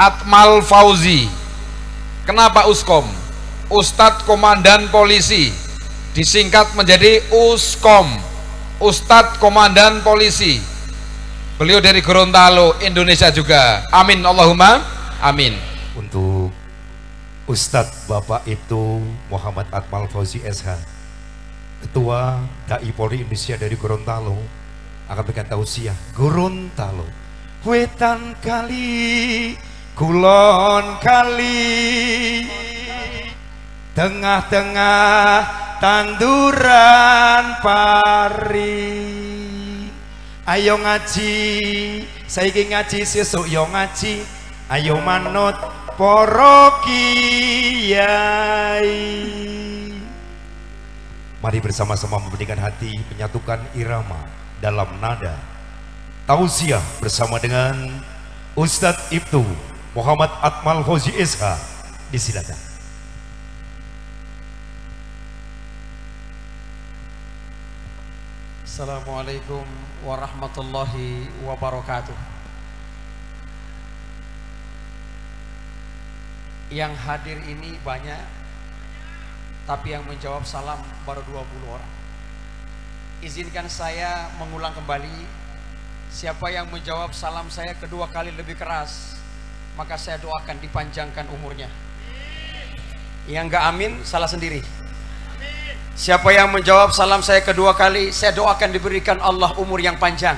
Atmal Fauzi. Kenapa Uskom? Ustadz Komandan Polisi, disingkat menjadi Uskom, Ustadz Komandan Polisi. Beliau dari Gorontalo, Indonesia juga. Amin Allahumma amin. Untuk Ustadz Bapak Ibtu Muhammad Atmal Fauzi SH, Ketua Dai Polri Indonesia dari Gorontalo, akan berikan tausiah. Gorontalo, wetan kali, kulon kali, tengah-tengah tanduran pari. Ayo ngaji, saiki ngaji, sesuk yo ngaji. Ayo manut para kiai. Mari bersama-sama memberikan hati, menyatukan irama dalam nada tausiah bersama dengan Ustadz Ibtu Muhammad Atmal Fauzi SH. Disilakan. Assalamualaikum warahmatullahi wabarakatuh. Yang hadir ini banyak, tapi yang menjawab salam baru 20 orang. Izinkan saya mengulang kembali. Siapa yang menjawab salam saya kedua kali lebih keras, maka saya doakan dipanjangkan umurnya. Yang enggak amin salah sendiri. Siapa yang menjawab salam saya kedua kali, saya doakan diberikan Allah umur yang panjang.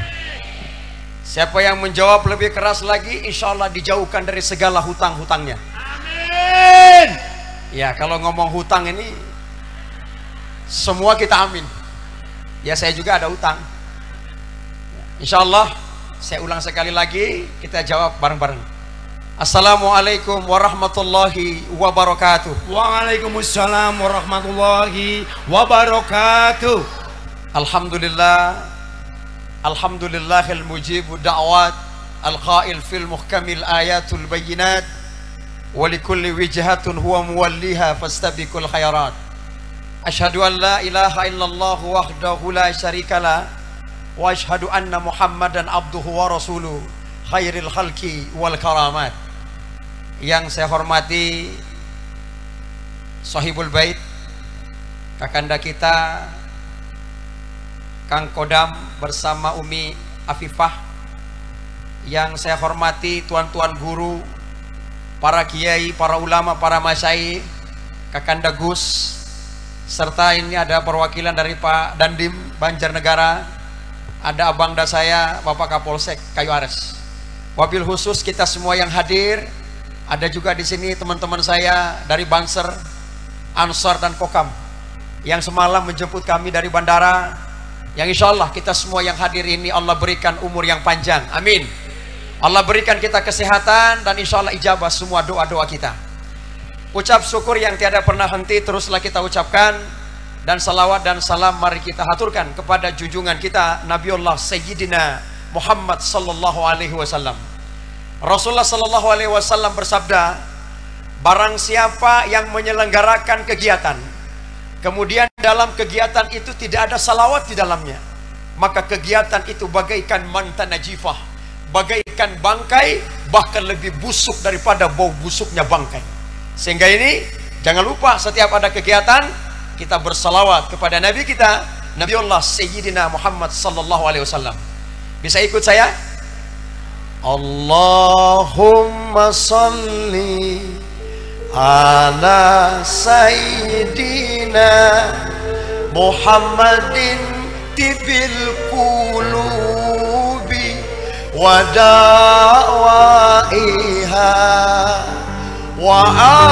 Siapa yang menjawab lebih keras lagi, insya Allah dijauhkan dari segala hutang-hutangnya. Amin. Ya, kalau ngomong hutang ini semua kita amin. Ya, saya juga ada hutang. Insya Allah saya ulang sekali lagi, kita jawab bareng-bareng. Assalamualaikum warahmatullahi wabarakatuh. Waalaikumsalam warahmatullahi wabarakatuh. Alhamdulillah, alhamdulillahil mujibu da'wat, al-qail fil muhkamil ayatul bayyinat, wa likulli wijhatun huwa muwalliha fastabiqul khairat. Asyhadu an la ilaha illallah wahdahu la syarikalah, wa asyhadu anna Muhammadan abduhu wa rasuluh khairil khalqi wal karamat. Yang saya hormati Sahibul Bait, kakanda kita Kang Kodam bersama Umi Afifah. Yang saya hormati tuan-tuan guru, para kiai, para ulama, para masyayikh, kakanda Gus, serta ini ada perwakilan dari Pak Dandim Banjarnegara, ada abangda saya Bapak Kapolsek Kayu Ares. Wabil khusus kita semua yang hadir. Ada juga di sini teman-teman saya dari Banser, Ansar dan Kokam yang semalam menjemput kami dari bandara. Yang insya Allah kita semua yang hadir ini Allah berikan umur yang panjang. Amin. Allah berikan kita kesehatan dan insya Allah ijabah semua doa-doa kita. Ucap syukur yang tiada pernah henti teruslah kita ucapkan, dan salawat dan salam mari kita haturkan kepada junjungan kita Nabiullah Sayyidina Muhammad sallallahu alaihi wasallam. Rasulullah sallallahu alaihi wasallam bersabda, barang siapa yang menyelenggarakan kegiatan, kemudian dalam kegiatan itu tidak ada salawat di dalamnya, maka kegiatan itu bagaikan mantan najifah, bagaikan bangkai, bahkan lebih busuk daripada bau busuknya bangkai. Sehingga ini jangan lupa setiap ada kegiatan kita bersalawat kepada Nabi kita, Nabiullah Sayyidina Muhammad sallallahu alaihi wasallam. Bisa ikut saya? Allahumma salli ala Sayyidina Muhammadin tibil qulubi wa da'waiha wa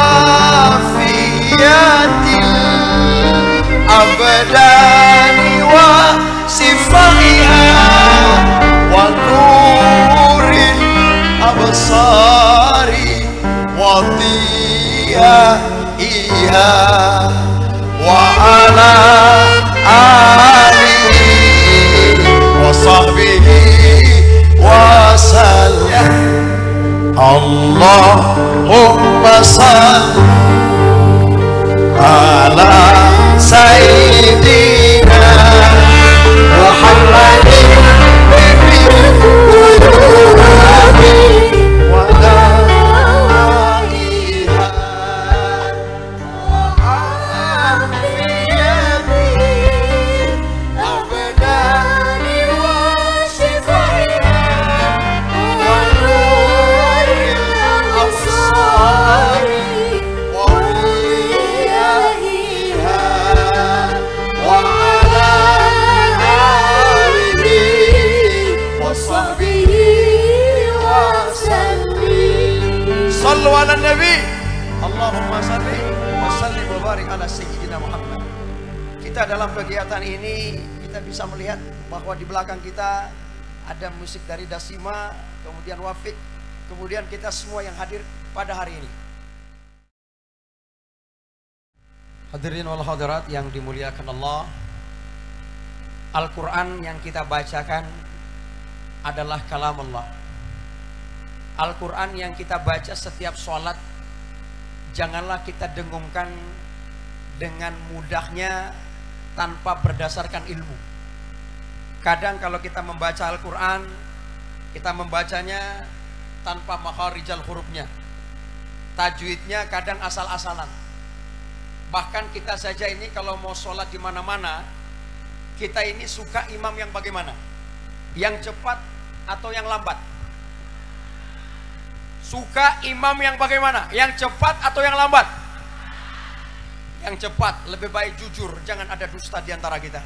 afiyatil abdani wa sifaiha wa nuril absari wa diyaiha wa ala alihi wa sahbihi wa sallam. Allahumma salli ala Sayyidina Muhammadin bil qulubi wa Sallu ala Nabi. Allahumma salli wa sallim wa barik ala Sayyidina Muhammad. Kita dalam kegiatan ini kita bisa melihat bahwa di belakang kita ada musik dari Dasima, kemudian Wafik, kemudian kita semua yang hadir pada hari ini. Hadirin wal hadirat yang dimuliakan Allah, Al-Quran yang kita bacakan adalah kalam Allah. Al-Quran yang kita baca setiap sholat, janganlah kita dengungkan dengan mudahnya tanpa berdasarkan ilmu. Kadang kalau kita membaca Al-Quran, kita membacanya tanpa makharijal hurufnya, tajwidnya kadang asal-asalan. Bahkan kita saja ini kalau mau sholat di mana-mana, kita ini suka imam yang bagaimana? Yang cepat atau yang lambat? Suka imam yang bagaimana? Yang cepat atau yang lambat? Yang cepat. Lebih baik jujur, jangan ada dusta di antara kita.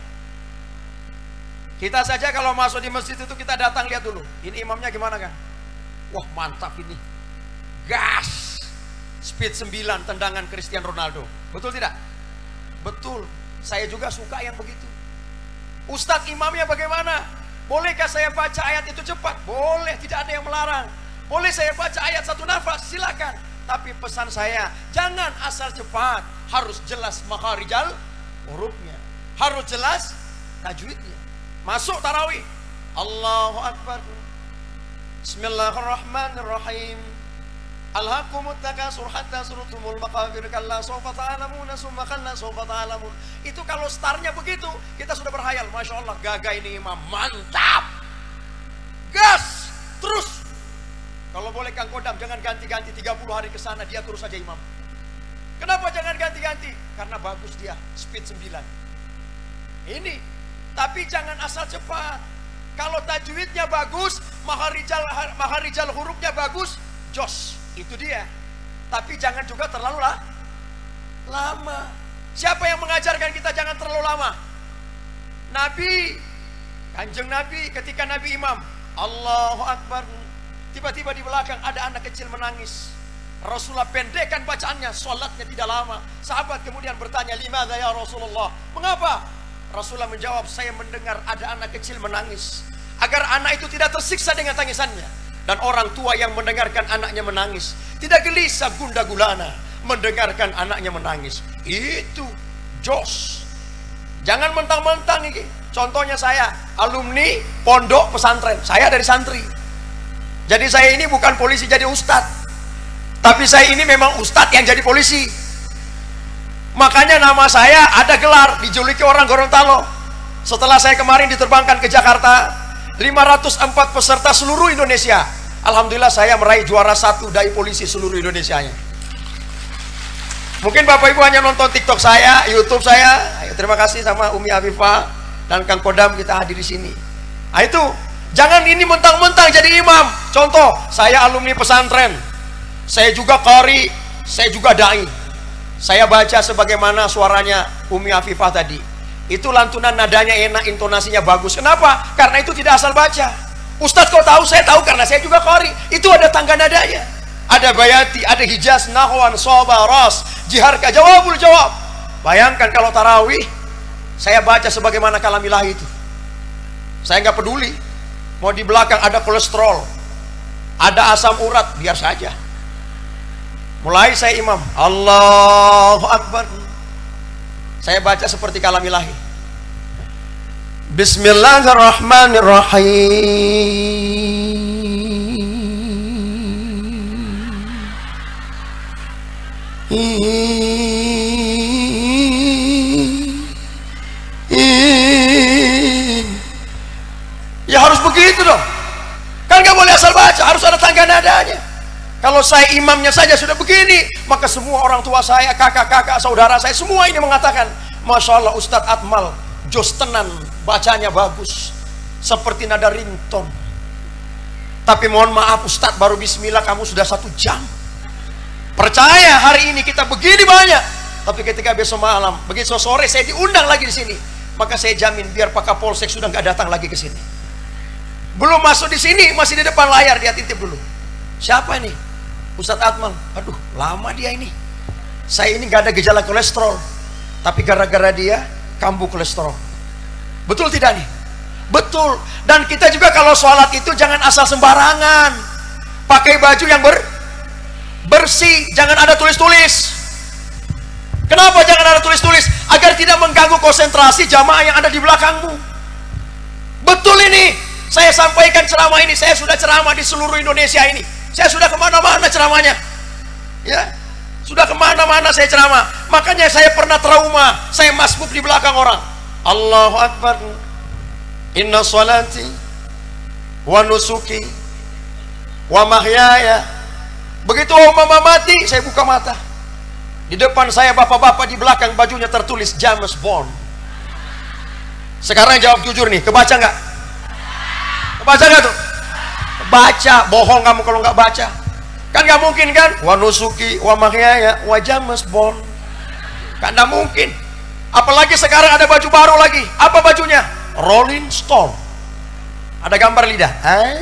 Kita saja kalau masuk di masjid itu kita datang lihat dulu, ini imamnya gimana kan? Wah mantap ini, gas, speed 9 tendangan Cristiano Ronaldo. Betul tidak? Betul. Saya juga suka yang begitu. Ustadz imamnya bagaimana? Bolehkah saya baca ayat itu cepat? Boleh, tidak ada yang melarang. Boleh saya baca ayat satu nafas? Silakan. Tapi pesan saya, jangan asal cepat. Harus jelas makharijal hurufnya, harus jelas tajwidnya. Masuk tarawih, Allahu Akbar, Bismillahirrahmanirrahim. Alhaqumut takasur hatta surtumul maqabir kalla sawfa ta'lamuna summa kalla sawfa ta'lamun. Itu kalau startnya begitu, kita sudah berhayal, Masya Allah, gagah ini imam, mantap, gas, terus. Kalau boleh Kang Kodam, jangan ganti-ganti 30 hari ke sana, dia terus saja imam. Kenapa jangan ganti-ganti? Karena bagus dia, speed 9. Ini, tapi jangan asal cepat. Kalau tajwidnya bagus, makharijal hurufnya bagus, jos. Itu dia. Tapi jangan juga terlalu lama. Siapa yang mengajarkan kita jangan terlalu lama? Nabi, Kanjeng Nabi, ketika Nabi imam, Allahu Akbar, tiba-tiba di belakang ada anak kecil menangis. Rasulullah pendekkan bacaannya, sholatnya tidak lama. Sahabat kemudian bertanya, limadza ya Rasulullah? Mengapa? Rasulullah menjawab, saya mendengar ada anak kecil menangis, agar anak itu tidak tersiksa dengan tangisannya. Dan orang tua yang mendengarkan anaknya menangis tidak gelisah gundah gulana mendengarkan anaknya menangis. Itu jos. Jangan mentang-mentang ini. Contohnya saya, alumni pondok pesantren. Saya dari santri. Jadi saya ini bukan polisi jadi ustadz, tapi saya ini memang ustadz yang jadi polisi. Makanya nama saya ada gelar, dijuluki orang Gorontalo. Setelah saya kemarin diterbangkan ke Jakarta, 504 peserta seluruh Indonesia. Alhamdulillah saya meraih juara 1 dai polisi seluruh Indonesianya. Mungkin Bapak Ibu hanya nonton TikTok saya, YouTube saya. Terima kasih sama Umi Afifah dan Kang Kodam, kita hadir di sini. Nah itu, jangan ini mentang-mentang jadi imam. Contoh, saya alumni pesantren, saya juga qari, saya juga dai. Saya baca sebagaimana suaranya Umi Afifah tadi. Itu lantunan nadanya enak, intonasinya bagus. Kenapa? Karena itu tidak asal baca. Ustadz kau tahu? Saya tahu karena saya juga qari. Itu ada tangga nadanya. Ada bayati, ada hijaz, nahwan, soba, ras, jiharka, jawabul jawab. Bayangkan kalau tarawih, saya baca sebagaimana kalamilah itu. Saya nggak peduli. Mau di belakang ada kolesterol, ada asam urat, biar saja. Mulai saya imam, Allahu Akbar, saya baca seperti kalamilahi. Bismillahirrahmanirrahim. Ya harus begitu dong. Kan gak boleh asal baca, harus ada tangga nadanya. Kalau saya imamnya saja sudah begini, maka semua orang tua saya, kakak-kakak, saudara saya, semua ini mengatakan, Masya Allah Ustadz Atmal, jos tenan, bacanya bagus, seperti nada ringtone. Tapi mohon maaf Ustadz, baru bismillah kamu sudah 1 jam. Percaya hari ini kita begini banyak, tapi ketika besok malam, begitu sore saya diundang lagi di sini, maka saya jamin biar Pak Kapolsek sudah nggak datang lagi ke sini. Belum masuk di sini, masih di depan layar, dia titip dulu. Siapa ini? Ustadz Akmal, aduh lama dia ini. Saya ini gak ada gejala kolesterol, tapi gara-gara dia kambuh kolesterol. Betul tidak nih? Betul. Dan kita juga kalau sholat itu jangan asal sembarangan. Pakai baju yang bersih, jangan ada tulis-tulis. Kenapa jangan ada tulis-tulis? Agar tidak mengganggu konsentrasi jamaah yang ada di belakangmu. Betul ini. Saya sampaikan ceramah ini. Saya sudah ceramah di seluruh Indonesia ini. Saya sudah kemana-mana ceramahnya. Ya, sudah kemana-mana saya ceramah. Makanya saya pernah trauma. Saya masbuk di belakang orang. Allahu Akbar. Inna salati wa nusuki wa mahyaya. Begitu mama mati, saya buka mata. Di depan saya bapak-bapak, di belakang bajunya tertulis James Bond. Sekarang jawab jujur nih, kebaca nggak? Kebaca nggak tuh? Baca. Bohong kamu kalau nggak baca. Kan nggak mungkin kan? Wa nusuki wa mahyaya wa James Bond. Kan nggak mungkin. Apalagi sekarang ada baju baru lagi. Apa bajunya? Rolling Stone. Ada gambar lidah.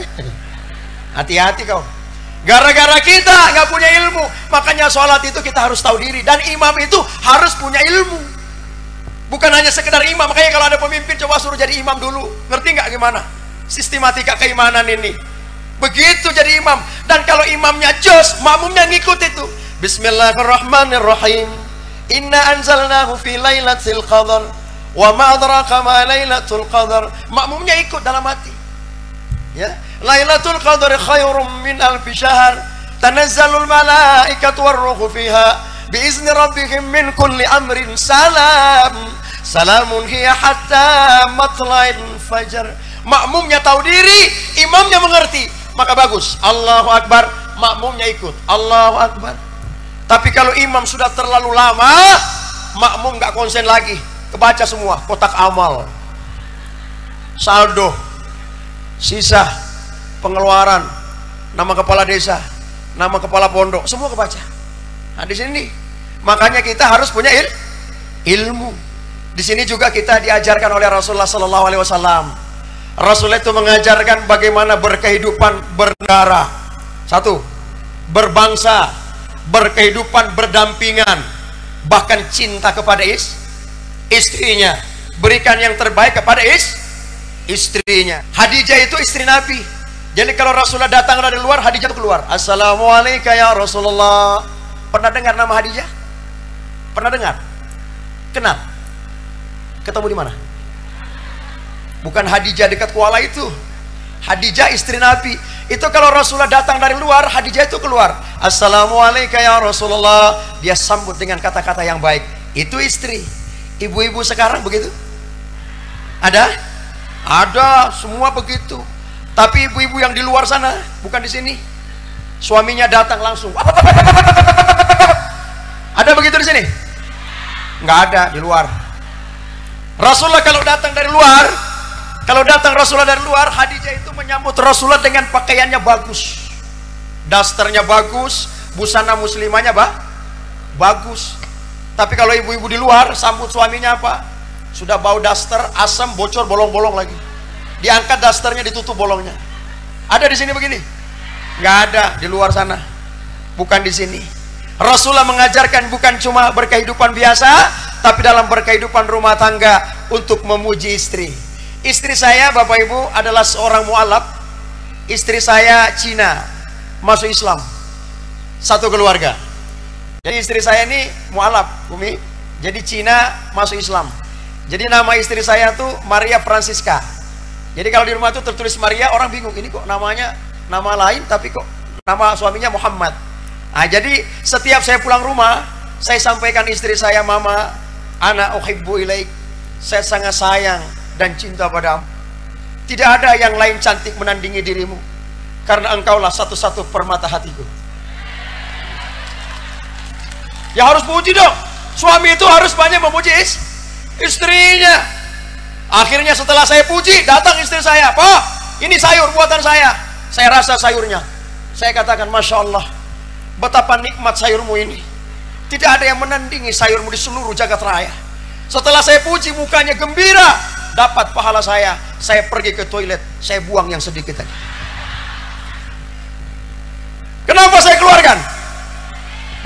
Hati-hati kau. Gara-gara kita nggak punya ilmu, makanya sholat itu kita harus tahu diri. Dan imam itu harus punya ilmu. Bukan hanya sekedar imam. Makanya kalau ada pemimpin, coba suruh jadi imam dulu. Ngerti nggak gimana sistematika keimanan ini? Begitu jadi imam. Dan kalau imamnya jos, makmumnya ngikut itu. Bismillahirrahmanirrahim. Inna anzalnahu fi lailatul qadar. Wa ma adraka ma lailatul qadar. Makmumnya ikut dalam hati. Ya, Lailatul Qadar khairum min alfi syahr. Tanazzalul malaikatu warruhu fiha biizni rabbihim min kulli amrin salam. Salamun hiya hatta matla'il fajar. Makmumnya tahu diri, imamnya mengerti, maka bagus. Allahu Akbar, makmumnya ikut. Allahu Akbar. Tapi kalau imam sudah terlalu lama, makmum nggak konsen lagi. Kebaca semua kotak amal, saldo, sisa, pengeluaran, nama kepala desa, nama kepala pondok, semua kebaca. Nah di sini, makanya kita harus punya ilmu. Di sini juga kita diajarkan oleh Rasulullah Sallallahu Alaihi Wasallam. Rasulullah itu mengajarkan bagaimana berkehidupan bernegara. Satu, berbangsa, berkehidupan berdampingan, bahkan cinta kepada istrinya, berikan yang terbaik kepada istrinya. Hadijah itu istri Nabi. Jadi kalau Rasulullah datang dari luar, Hadijah itu keluar. Assalamualaikum ya Rasulullah. Pernah dengar nama Hadijah? Pernah dengar? Kenal? Ketemu di mana? Bukan Hadijah dekat Kuala itu. Hadijah istri Nabi. Itu kalau Rasulullah datang dari luar, Hadijah itu keluar. Assalamualaikum ya Rasulullah. Dia sambut dengan kata-kata yang baik. Itu istri. Ibu-ibu sekarang begitu? Ada? Ada, semua begitu. Tapi ibu-ibu yang di luar sana, bukan di sini. Suaminya datang langsung. Ada begitu di sini? Nggak ada, di luar. Rasulullah kalau datang dari luar, kalau datang Rasulullah dari luar, Hadijah itu menyambut Rasulullah dengan pakaiannya bagus, dasternya bagus, busana muslimahnya bagus. Tapi kalau ibu-ibu di luar sambut suaminya apa? Sudah bau daster, asam, bocor, bolong-bolong lagi. Diangkat dasternya, ditutup bolongnya. Ada di sini begini? Nggak ada, di luar sana. Bukan di sini. Rasulullah mengajarkan bukan cuma berkehidupan biasa, tapi dalam berkehidupan rumah tangga untuk memuji istri. Istri saya, Bapak Ibu, adalah seorang mu'alaf. Istri saya Cina, masuk Islam. Satu keluarga. Jadi istri saya ini mu'alaf, Umi. Jadi Cina masuk Islam. Jadi nama istri saya tuh Maria Francisca. Jadi kalau di rumah tuh tertulis Maria, orang bingung, ini kok namanya nama lain tapi kok nama suaminya Muhammad. Nah, jadi setiap saya pulang rumah, saya sampaikan istri saya, Mama, ana uhibbu ilaik. Saya sangat sayang dan cinta padamu. Tidak ada yang lain cantik menandingi dirimu, karena engkaulah satu-satu permata hatiku. Ya harus puji dong. Suami itu harus banyak memuji istrinya. Akhirnya setelah saya puji, datang istri saya, Pak, ini sayur buatan saya. Saya rasa sayurnya. Saya katakan, Masya Allah, betapa nikmat sayurmu ini. Tidak ada yang menandingi sayurmu di seluruh jagat raya. Setelah saya puji, mukanya gembira. Dapat pahala saya pergi ke toilet, saya buang yang sedikit tadi. Kenapa saya keluarkan?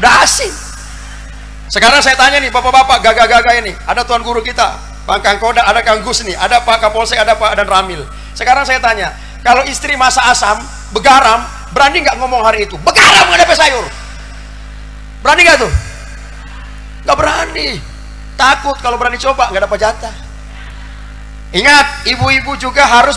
Udah asing. Sekarang saya tanya nih, bapak-bapak gagah-gagah ini, ada tuan guru kita, Bang Kang Koda, ada Kang Gus nih, ada Pak Kapolsek, ada Pak dan Ramil. Sekarang saya tanya, kalau istri masak asam, begaram, berani nggak ngomong hari itu? Begaram nggak ada sayur. Berani nggak tuh? Nggak berani. Takut kalau berani coba nggak dapat jatah. Ingat, ibu-ibu juga harus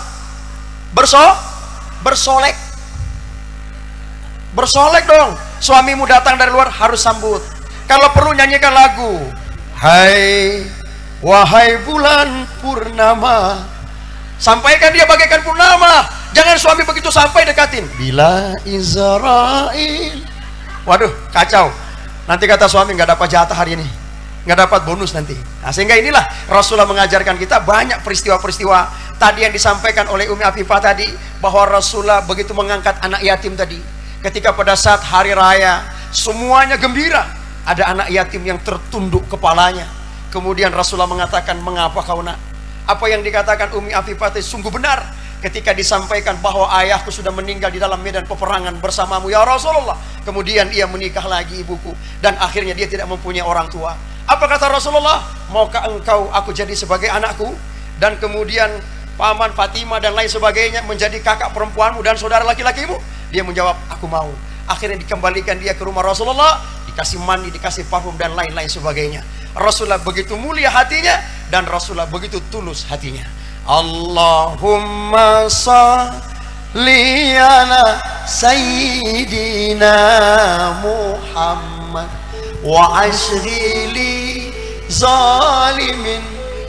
bersolek dong. Suamimu datang dari luar harus sambut. Kalau perlu nyanyikan lagu, hai wahai bulan purnama, sampaikan dia bagaikan purnama. Jangan suami begitu sampai dekatin, bila Israel. Waduh, kacau. Nanti kata suami nggak dapat jatah hari ini, nggak dapat bonus nanti. Nah, sehingga inilah Rasulullah mengajarkan kita banyak peristiwa-peristiwa tadi yang disampaikan oleh Umi Afifah tadi, bahwa Rasulullah begitu mengangkat anak yatim tadi. Ketika pada saat hari raya semuanya gembira, ada anak yatim yang tertunduk kepalanya. Kemudian Rasulullah mengatakan, mengapa kau nak? Apa yang dikatakan Umi Afifah itu sungguh benar. Ketika disampaikan bahwa ayahku sudah meninggal di dalam medan peperangan bersamamu ya Rasulullah. Kemudian ia menikah lagi ibuku, dan akhirnya dia tidak mempunyai orang tua. Apa kata Rasulullah? Maukah engkau aku jadi sebagai anakku? Dan kemudian paman Fatimah dan lain sebagainya menjadi kakak perempuanmu dan saudara laki-lakimu? Dia menjawab, aku mau. Akhirnya dikembalikan dia ke rumah Rasulullah, dikasih mandi, dikasih parfum dan lain-lain sebagainya. Rasulullah begitu mulia hatinya, dan Rasulullah begitu tulus hatinya. Allahumma salli ala sayyidina Muhammad wa ashghili zalimin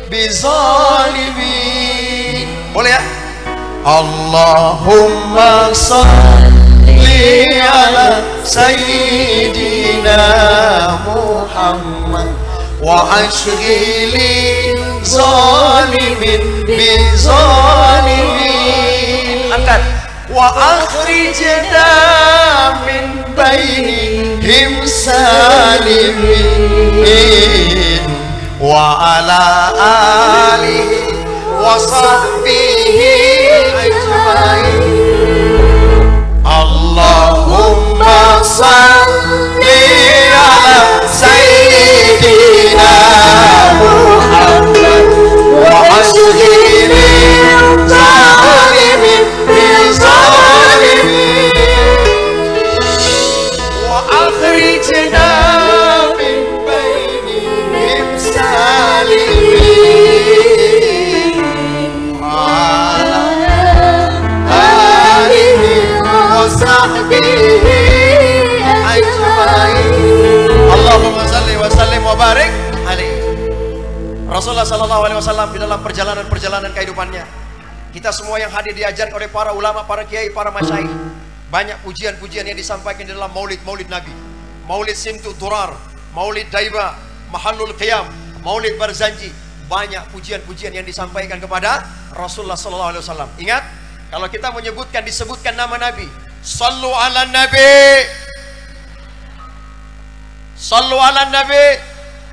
bizalimin. Boleh ya? Allahumma salli ala sayyidina Muhammad wa ashghili zalimin bizalimin. Angkat. Wa akhrijna min bainihim salimin wa ala alihi wa sahbihi ajmain. Allahumma salli ala sayyidina Muhammad wa ashghili zalimin bizalimin wa akhrijna min bainihim salimin wa ala alihi wa sahbihi ajmain. Allahumma salli wa sallim wa barik alaihi. Rasulullah sallallahu alaihi wasallam di dalam perjalanan kehidupannya, kita semua yang hadir diajarkan oleh para ulama, para kiai, para masyayikh. Banyak pujian-pujian yang disampaikan di dalam maulid Nabi. Maulid Simtu Durar, Maulid Daiba, Mahallul Qiyam, Maulid Barzanji. Banyak pujian-pujian yang disampaikan kepada Rasulullah sallallahu alaihi wasallam. Ingat, kalau kita disebutkan nama Nabi, sallu ala Nabi, sallu ala Nabi,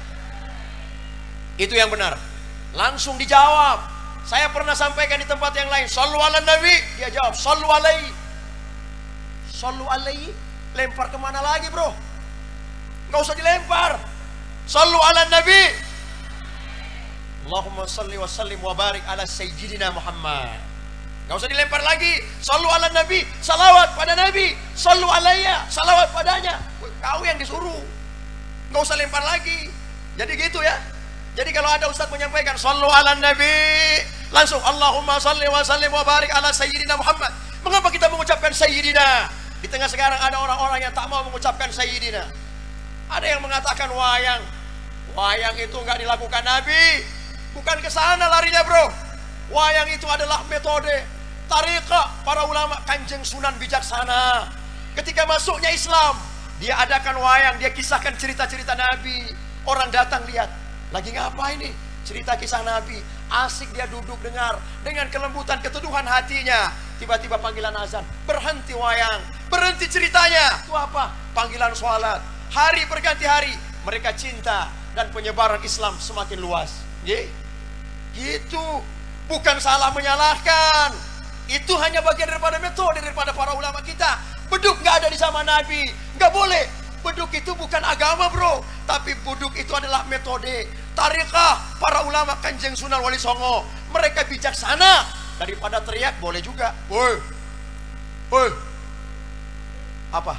itu yang benar. Langsung dijawab. Saya pernah sampaikan di tempat yang lain, sallu ala Nabi, dia jawab sallu alaihi. Sallu alaihi, lempar kemana lagi bro? Nggak usah dilempar. Sallu ala Nabi. Allahumma salli wa sallim wa barik ala sayyidina Muhammad. Nggak usah dilempar lagi. Sallu ala Nabi, salawat pada Nabi. Sallu alaiya, salawat padanya. Kau yang disuruh. Nggak usah lempar lagi. Jadi gitu ya. Jadi kalau ada ustaz menyampaikan sallu ala Nabi, langsung Allahumma salli wa sallim wa barik ala sayyidina Muhammad. Mengapa kita mengucapkan sayyidina? Di tengah sekarang ada orang-orang yang tak mau mengucapkan sayyidina. Ada yang mengatakan wayang. Wayang itu nggak dilakukan Nabi. Bukan ke sana larinya bro. Wayang itu adalah metode tariqah para ulama Kanjeng Sunan Bijaksana. Ketika masuknya Islam, dia adakan wayang, dia kisahkan cerita-cerita Nabi. Orang datang lihat, lagi ngapa ini? Cerita kisah Nabi. Asik dia duduk dengar dengan kelembutan keteduhan hatinya. Tiba-tiba panggilan azan, berhenti wayang, berhenti ceritanya. Itu apa? Panggilan sholat. Hari berganti hari mereka cinta dan penyebaran Islam semakin luas. Gitu. Bukan salah menyalahkan. Itu hanya bagian daripada metode daripada para ulama kita. Beduk nggak ada di zaman Nabi, nggak boleh. Beduk itu bukan agama bro, tapi beduk itu adalah metode tarikah para ulama Kanjeng Sunan Wali Songo. Mereka bijaksana. Daripada teriak boleh juga. Woi, woi, apa?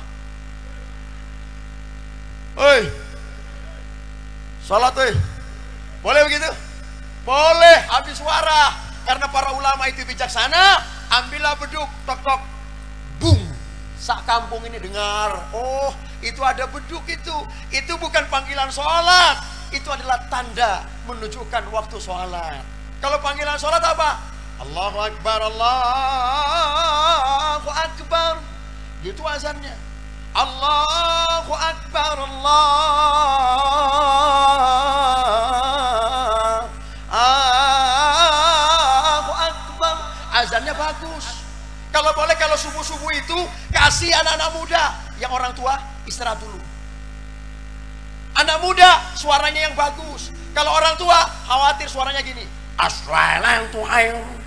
Woi, salat woi, boleh begitu? Boleh, habis suara. Karena para ulama itu bijaksana. Ambillah beduk, tok tok, bung. Sak kampung ini dengar, oh itu ada beduk itu. Itu bukan panggilan sholat, itu adalah tanda menunjukkan waktu sholat. Kalau panggilan sholat apa? Allahu Akbar, Allahu Akbar. Gitu azannya. Allahu Akbar, Allahu Akbar. Azannya bagus. Kalau boleh, kalau subuh-subuh itu kasih anak-anak muda. Yang orang tua istirahat dulu. Anak muda suaranya yang bagus. Kalau orang tua khawatir suaranya gini. Assalamualaikum.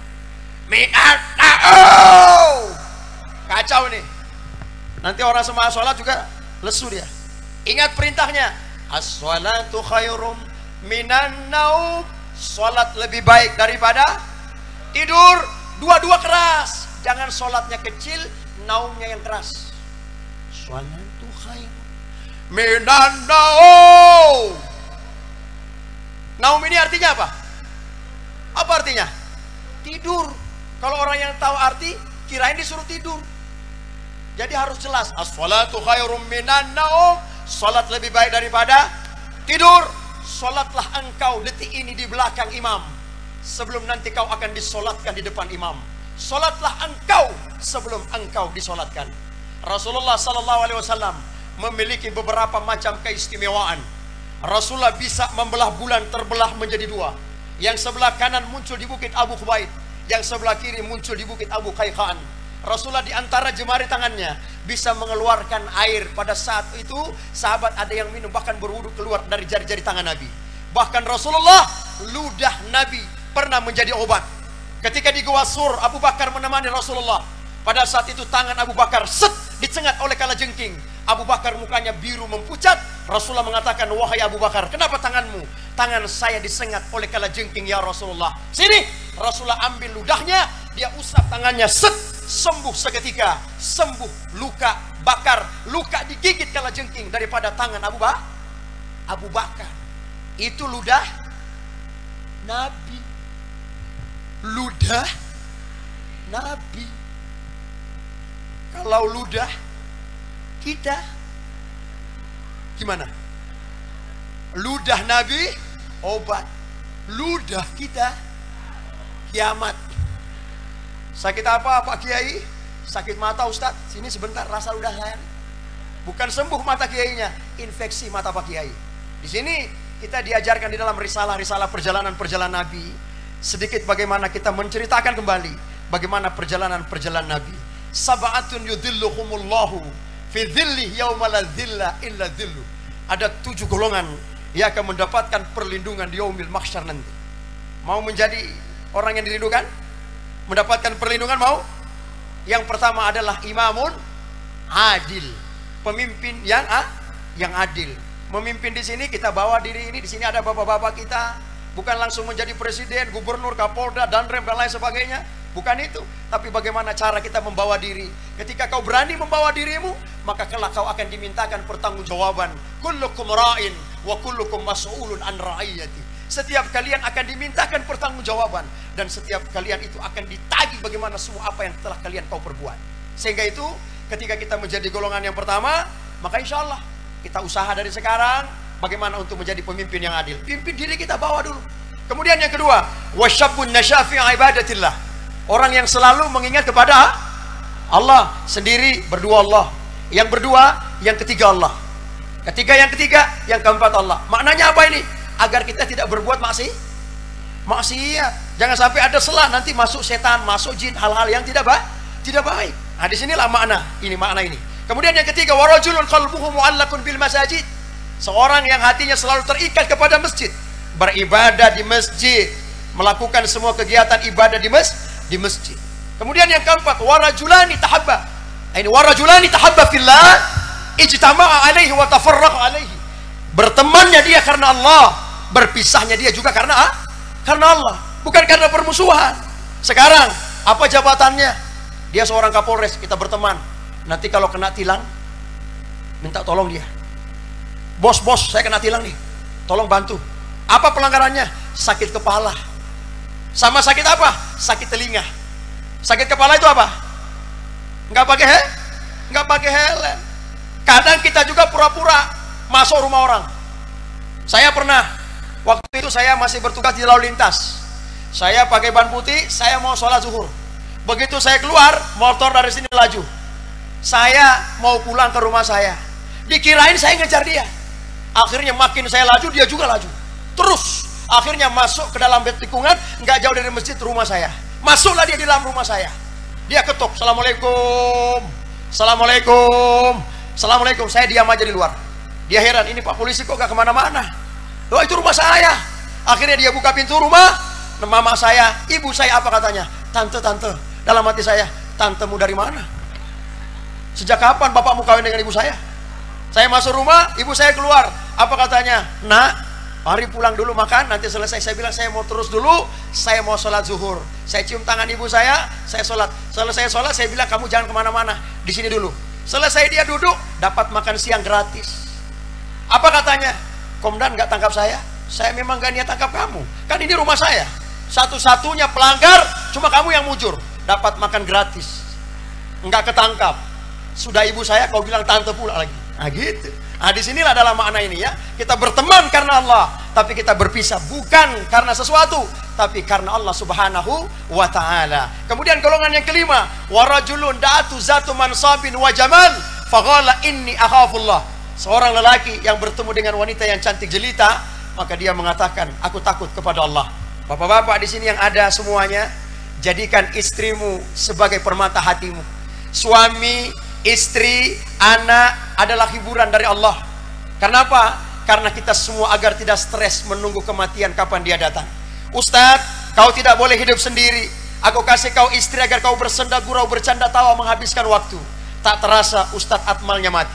Kacau nih. Nanti orang semangat sholat juga lesu dia. Ingat perintahnya. As-sholatu khairum minan naum. Sholat lebih baik daripada tidur. Dua-dua keras. Jangan sholatnya kecil, naumnya yang keras. Sholatu khairum minan naum. Naum ini artinya apa? Apa artinya? Tidur. Kalau orang yang tahu arti, kirain disuruh tidur. Jadi harus jelas. As-sholatu khairum minan naum. Sholat lebih baik daripada tidur. Sholatlah engkau detik ini di belakang imam, sebelum nanti kau akan disolatkan di depan imam. Sholatlah engkau sebelum engkau disolatkan. Rasulullah SAW memiliki beberapa macam keistimewaan. Rasulullah bisa membelah bulan terbelah menjadi dua. Yang sebelah kanan muncul di bukit Abu Khubaid, yang sebelah kiri muncul di bukit Abu Qayqan. Rasulullah di antara jemari tangannya bisa mengeluarkan air. Pada saat itu sahabat ada yang minum, bahkan berwudu keluar dari jari-jari tangan Nabi. Bahkan Rasulullah, ludah Nabi pernah menjadi obat. Ketika di Gua Sur, Abu Bakar menemani Rasulullah. Pada saat itu tangan Abu Bakar dicengat oleh kalajengking. Abu Bakar mukanya biru mempucat. Rasulullah mengatakan, wahai Abu Bakar, kenapa tanganmu? Tangan saya disengat oleh kalajengking ya Rasulullah. Sini. Rasulullah ambil ludahnya, dia usap tangannya, sembuh seketika. Sembuh luka bakar, luka digigit kalajengking daripada tangan Abu Bakar. Itu ludah Nabi. Ludah Nabi. Kalau ludah kita gimana? Ludah Nabi obat, ludah kita kiamat. Sakit apa Pak Kiai? Sakit mata Ustaz. Sini sebentar, rasa ludah saya. Bukan sembuh mata kiainya, infeksi mata Pak Kiai. Di sini kita diajarkan di dalam risalah-risalah perjalanan-perjalanan Nabi, sedikit bagaimana kita menceritakan kembali bagaimana perjalanan-perjalanan Nabi. Sab'atun yudhilluhumullahu fi dhillih yauma la dhilla illa dhilluh. Ada 7 golongan yang akan mendapatkan perlindungan di yaumil mahsyar nanti. Mau menjadi orang yang dirindukan? Mendapatkan perlindungan mau? Yang pertama adalah imamun adil. Pemimpin yang adil. Memimpin di sini kita bawa diri ini, di sini ada bapak-bapak kita, bukan langsung menjadi presiden, gubernur, kapolda, danrem dan lain sebagainya. Bukan itu, tapi bagaimana cara kita membawa diri. Ketika kau berani membawa dirimu, maka kelak kau akan dimintakan pertanggungjawaban. Kullukum ra'in wa kullukum mas'ulun an ra'iyati. Setiap kalian akan dimintakan pertanggungjawaban, dan setiap kalian itu akan ditagih bagaimana semua apa yang telah kalian kau perbuat. Sehingga itu ketika kita menjadi golongan yang pertama, maka insya Allah kita usaha dari sekarang bagaimana untuk menjadi pemimpin yang adil. Pimpin diri kita, bawa dulu. Kemudian yang kedua, wasyabun nasyafi ibadatillah. Orang yang selalu mengingat kepada Allah, sendiri berdua Allah, yang berdua, yang ketiga Allah, ketiga yang ketiga, yang keempat Allah. Maknanya apa ini? Agar kita tidak berbuat maksiat. Jangan sampai ada celah nanti masuk setan, masuk jin, hal-hal yang tidak baik. Nah, disinilah makna ini. Kemudian yang ketiga, warajulun qalbuhu mu'allaqun bil masajid. Seorang yang hatinya selalu terikat kepada masjid, beribadah di masjid, melakukan semua kegiatan ibadah di masjid. Kemudian yang keempat, warajulani tahabba. Ini warajulani tahabba fillah ijtama'a alaihi wa tafarraqa alaihi. Bertemannya dia karena Allah, berpisahnya dia juga karena Allah, bukan karena permusuhan. Sekarang apa jabatannya? Dia seorang Kapolres, kita berteman. Nanti kalau kena tilang, minta tolong dia. Bos, saya kena tilang nih, tolong bantu. Apa pelanggarannya? Sakit kepala. Sama sakit apa? Sakit telinga. Sakit kepala itu apa? Nggak pakai helm. Kadang kita juga pura-pura masuk rumah orang. Saya pernah, waktu itu saya masih bertugas di lalu lintas. Saya pakai ban putih, saya mau sholat zuhur. Begitu saya keluar, motor dari sini laju. Saya mau pulang ke rumah saya. Dikirain saya ngejar dia. Akhirnya makin saya laju, dia juga laju. Terus, akhirnya masuk ke dalam tikungan, nggak jauh dari masjid rumah saya. Masuklah dia di dalam rumah saya. Dia ketuk, Assalamualaikum. Saya diam aja di luar. Dia heran, ini Pak polisi kok gak kemana-mana. Oh, itu rumah saya. Akhirnya dia buka pintu rumah. Mama saya, ibu saya apa katanya? Tante. Dalam hati saya, tantemu dari mana? Sejak kapan bapakmu kawin dengan ibu saya? Saya masuk rumah, ibu saya keluar. Apa katanya? Nak, mari pulang dulu makan, nanti selesai. Saya bilang saya mau terus dulu, saya mau sholat zuhur. Saya cium tangan ibu saya sholat. Selesai sholat, saya bilang kamu jangan kemana-mana, di sini dulu. Selesai dia duduk, dapat makan siang gratis. Apa katanya? Komandan nggak tangkap saya memang gak niat tangkap kamu. Kan ini rumah saya. Satu-satunya pelanggar, cuma kamu yang mujur. Dapat makan gratis, nggak ketangkap. Sudah ibu saya, kau bilang tante pula lagi. Nah gitu. Nah disinilah dalam makna ini ya. Kita berteman karena Allah, tapi kita berpisah bukan karena sesuatu, tapi karena Allah subhanahu wa ta'ala. Kemudian golongan yang kelima, warajulun da'atu zatu mansabin wa jamal faqala inni akhafullah. Seorang lelaki yang bertemu dengan wanita yang cantik jelita, maka dia mengatakan, aku takut kepada Allah. Bapak-bapak di sini yang ada semuanya, jadikan istrimu sebagai permata hatimu. Suami, istri, anak adalah hiburan dari Allah. Kenapa? Karena kita semua agar tidak stres menunggu kematian kapan dia datang. Ustadz, kau tidak boleh hidup sendiri. Aku kasih kau istri agar kau bersenda gurau, bercanda tawa, menghabiskan waktu. Tak terasa Ustadz Atmalnya mati.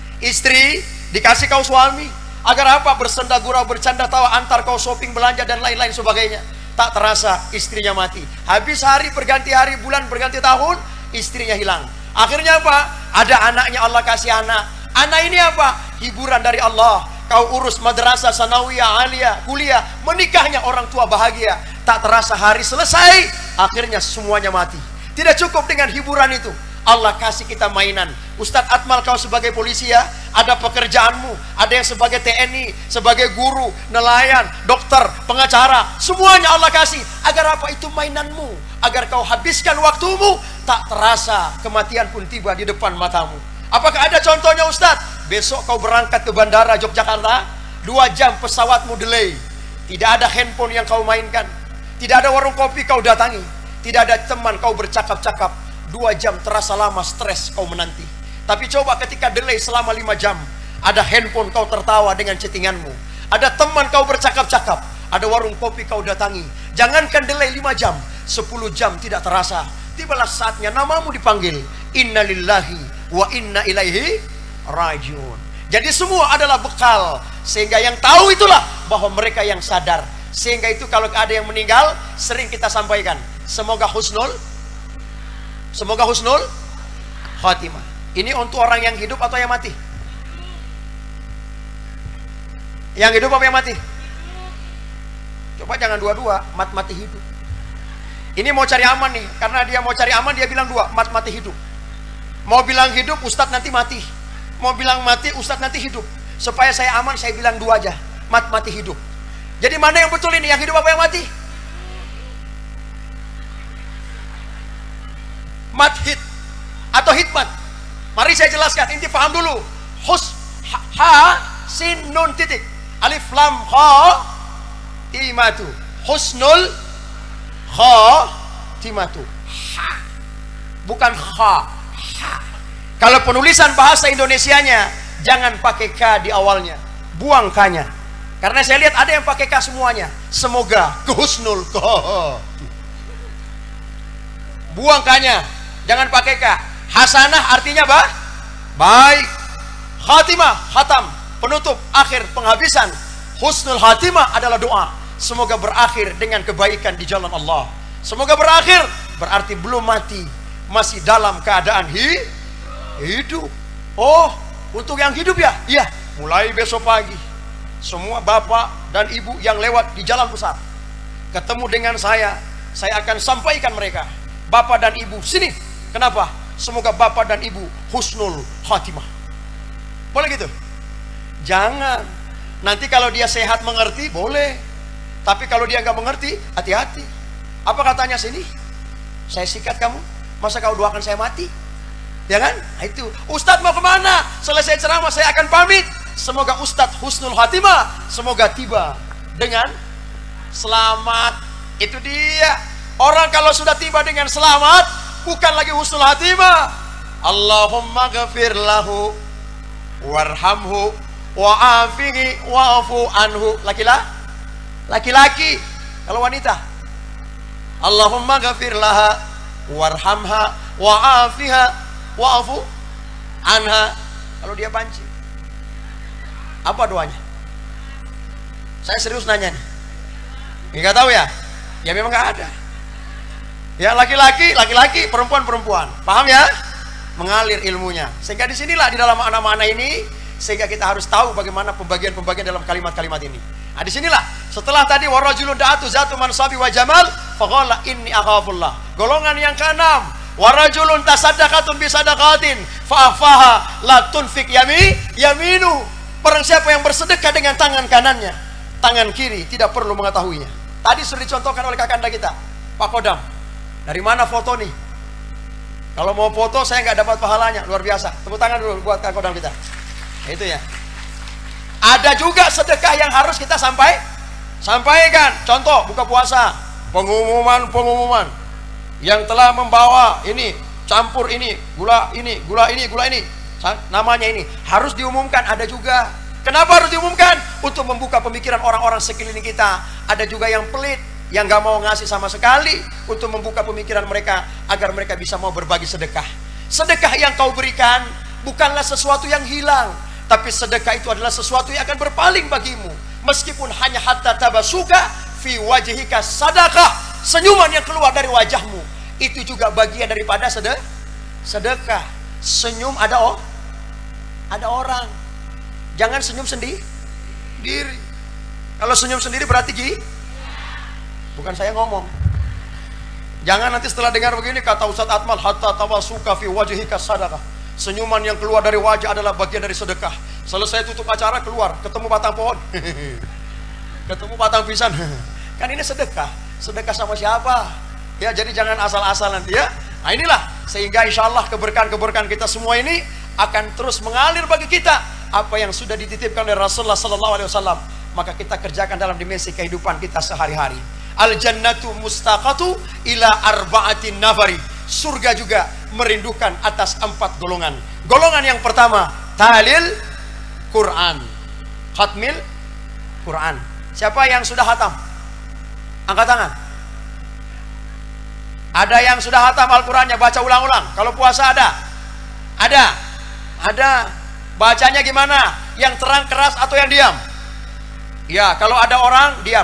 Istri, dikasih kau suami agar apa? Bersenda gurau, bercanda tawa, antar kau shopping, belanja dan lain-lain sebagainya. Tak terasa istrinya mati. Habis hari berganti hari, bulan berganti tahun, istrinya hilang. Akhirnya apa? Ada anaknya, Allah kasih anak. Anak ini apa? Hiburan dari Allah. Kau urus madrasah, sanawiyah, aliyah, kuliah, menikahnya orang tua bahagia. Tak terasa hari selesai, akhirnya semuanya mati. Tidak cukup dengan hiburan itu, Allah kasih kita mainan. Ustadz Atmal, kau sebagai polisi ya, ada pekerjaanmu. Ada yang sebagai TNI, sebagai guru, nelayan, dokter, pengacara. Semuanya Allah kasih. Agar apa? Itu mainanmu. Agar kau habiskan waktumu, tak terasa kematian pun tiba di depan matamu. Apakah ada contohnya Ustadz? Besok kau berangkat ke bandara Yogyakarta, 2 jam pesawatmu delay. Tidak ada handphone yang kau mainkan. Tidak ada warung kopi kau datangi. Tidak ada teman kau bercakap-cakap. 2 jam terasa lama, stres kau menanti. Tapi coba ketika delay selama 5 jam, ada handphone kau tertawa dengan chattinganmu. Ada teman kau bercakap-cakap. Ada warung kopi kau datangi. Jangankan delay 5 jam, 10 jam tidak terasa. Tibalah saatnya namamu dipanggil. Inna lillahi wa inna ilaihi rajiun. Jadi semua adalah bekal, sehingga yang tahu itulah bahwa mereka yang sadar. Sehingga itu kalau ada yang meninggal, sering kita sampaikan, semoga husnul khatimah. Ini untuk orang yang hidup atau yang mati? Yang hidup apa yang mati? Coba jangan dua-dua, mati hidup. Ini mau cari aman nih, karena dia mau cari aman, dia bilang 2, mati hidup. Mau bilang hidup, Ustadz nanti mati. Mau bilang mati, Ustadz nanti hidup. Supaya saya aman, saya bilang 2 aja, mati hidup. Jadi mana yang betul ini, yang hidup apa yang mati? Mathid atau hikmat? Mari saya jelaskan, inti paham dulu. Sin nun titik, alif lam kha timatu, husnul khatimatu. Bukan kha. Kalau penulisan bahasa Indonesianya, jangan pakai K di awalnya, buang K-nya. Karena saya lihat ada yang pakai K semuanya. Semoga kehusnul khatimah. Buang K-nya, jangan pakai K. Hasanah artinya apa? Baik. khatimah, khatam, penutup, akhir, penghabisan. Husnul khatimah adalah doa. Semoga berakhir dengan kebaikan di jalan Allah. Semoga berakhir berarti belum mati, masih dalam keadaan hidup. Oh, untuk yang hidup ya? Iya. Mulai besok pagi, semua bapak dan ibu yang lewat di jalan besar ketemu dengan saya akan sampaikan mereka, bapak dan ibu sini. Kenapa? Semoga bapak dan ibu husnul khatimah. Boleh gitu? Jangan. Nanti kalau dia sehat mengerti boleh, tapi kalau dia nggak mengerti, hati-hati. Apa katanya sini? Saya sikat kamu, masa kau doakan saya mati? Ya kan? Nah, itu. Ustadz mau kemana? Selesai ceramah saya akan pamit. Semoga Ustadz husnul khatimah, semoga tiba dengan selamat. Itu dia. Orang kalau sudah tiba dengan selamat, bukan lagi husnul khatimah. Allahumma ghafir lahu warhamhu wa'afihi wa'afu anhu. Laki-laki. Kalau wanita, Allahumma ghafir laha warhamha wa'afiha wa'afu anha. Kalau dia banci, apa doanya? Saya serius nanya nih. Nggak tahu ya? Ya memang nggak ada. Ya laki-laki, perempuan. Paham ya? Mengalir ilmunya. Sehingga disinilah di dalam makna-makna ini, sehingga kita harus tahu bagaimana pembagian-pembagian dalam kalimat-kalimat ini. Nah disinilah, setelah tadi warajulun da'atu zatu mansabi wa jamal faqala inni akhafullah. Golongan yang keenam, warajulun tasaddaqatun bisadaqatin fa'afaha la tunfik yaminu. Barang siapa yang bersedekah dengan tangan kanannya, tangan kiri tidak perlu mengetahuinya. Tadi sudah dicontohkan oleh kakanda kita, Pak Kodam. Dari mana foto nih? Kalau mau foto saya nggak dapat pahalanya, luar biasa. Tepuk tangan dulu buat Kak Kodam kita. Itu ya. Ada juga sedekah yang harus kita sampaikan. Contoh buka puasa, pengumuman yang telah membawa ini, campur ini, gula ini, namanya ini harus diumumkan. Ada juga. Kenapa harus diumumkan? Untuk membuka pemikiran orang-orang sekeliling kita. Ada juga yang pelit, yang gak mau ngasih sama sekali, untuk membuka pemikiran mereka agar mereka bisa mau berbagi sedekah. Sedekah yang kau berikan bukanlah sesuatu yang hilang, tapi sedekah itu adalah sesuatu yang akan berpaling bagimu. Meskipun hanya hatta tabasuka fi wajhika sadaqah, senyuman yang keluar dari wajahmu itu juga bagian daripada sedekah. Senyum ada orang. Jangan senyum sendiri. Kalau senyum sendiri berarti bukan saya ngomong. Jangan nanti setelah dengar begini kata Ustadz Atmal, hatta tabasuka fi wajhika sadaqah. Senyuman yang keluar dari wajah adalah bagian dari sedekah. Selesai tutup acara keluar, ketemu batang pohon. Ketemu batang pisang. Kan ini sedekah. Sedekah sama siapa? Ya, jadi jangan asal-asal nanti ya. Nah inilah, sehingga insya Allah keberkahan-keberkahan kita semua ini akan terus mengalir bagi kita. Apa yang sudah dititipkan oleh Rasulullah SAW, maka kita kerjakan dalam dimensi kehidupan kita sehari-hari. Al-jannatu mustaqatu ila arba'atin nafari. Surga juga merindukan atas 4 golongan. Golongan yang pertama, talil Quran, khatmil Quran. Siapa yang sudah hatam? Angkat tangan. Ada yang sudah hatam Al-Qurannya, baca ulang-ulang. Kalau puasa ada? Ada. Bacanya gimana? Yang terang keras atau yang diam? Ya, kalau ada orang diam.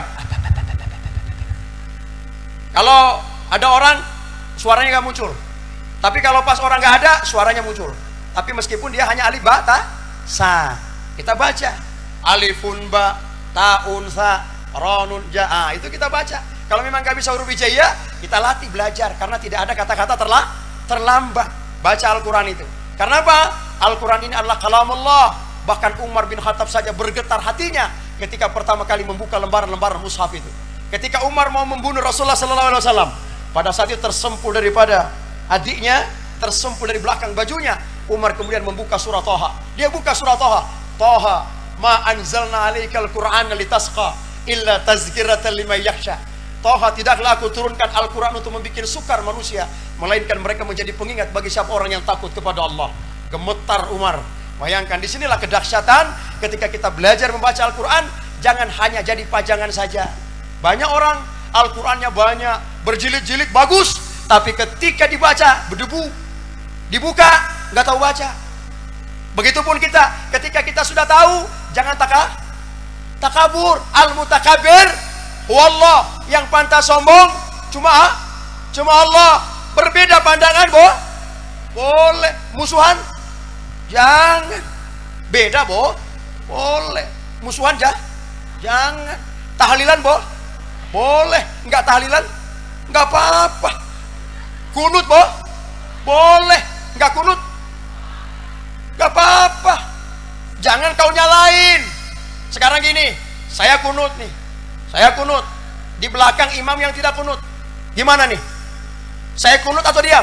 Kalau ada orang suaranya nggak muncul. Tapi kalau pas orang nggak ada, suaranya muncul. Tapi meskipun dia hanya alif ba ta sa, kita baca alifun ba taun sa ronun ja, itu kita baca. Kalau memang nggak bisa huruf hijaiyah, kita latih belajar, karena tidak ada kata-kata terlambat baca Al-Quran itu. Karena apa? Al-Quran ini adalah kalamullah. Bahkan Umar bin Khattab saja bergetar hatinya ketika pertama kali membuka lembaran-lembaran mushaf itu. Ketika Umar mau membunuh Rasulullah SAW, pada saat itu tersempul daripada adiknya, tersempul dari belakang bajunya, Umar kemudian membuka surah Toha. Dia buka surah Toha. Toha ma anzalna alaikal Qur'ana litasqa illa tazkiratan liman yakhsha. Toha, tidaklah aku turunkan Al-Quran untuk membuat sukar manusia, melainkan mereka menjadi pengingat bagi siapa orang yang takut kepada Allah. Gemetar Umar. Bayangkan, disinilah kedahsyatan ketika kita belajar membaca Al-Quran. Jangan hanya jadi pajangan saja. Banyak orang Al-Qurannya banyak, berjilid-jilid bagus, tapi ketika dibaca berdebu, dibuka nggak tahu baca. Begitupun kita, ketika kita sudah tahu, jangan takabur. Al-mutakabir wallah, yang pantas sombong cuma Allah. Berbeda pandangan boleh. Musuhan jangan. Beda boleh. Musuhan jangan. Tahlilan boleh. Enggak tahlilan enggak apa-apa. Kunut boleh. Enggak kunut enggak apa-apa. Jangan kau nyalain. Sekarang gini, saya kunut nih. Saya kunut di belakang imam yang tidak kunut. Gimana nih? Saya kunut atau diam?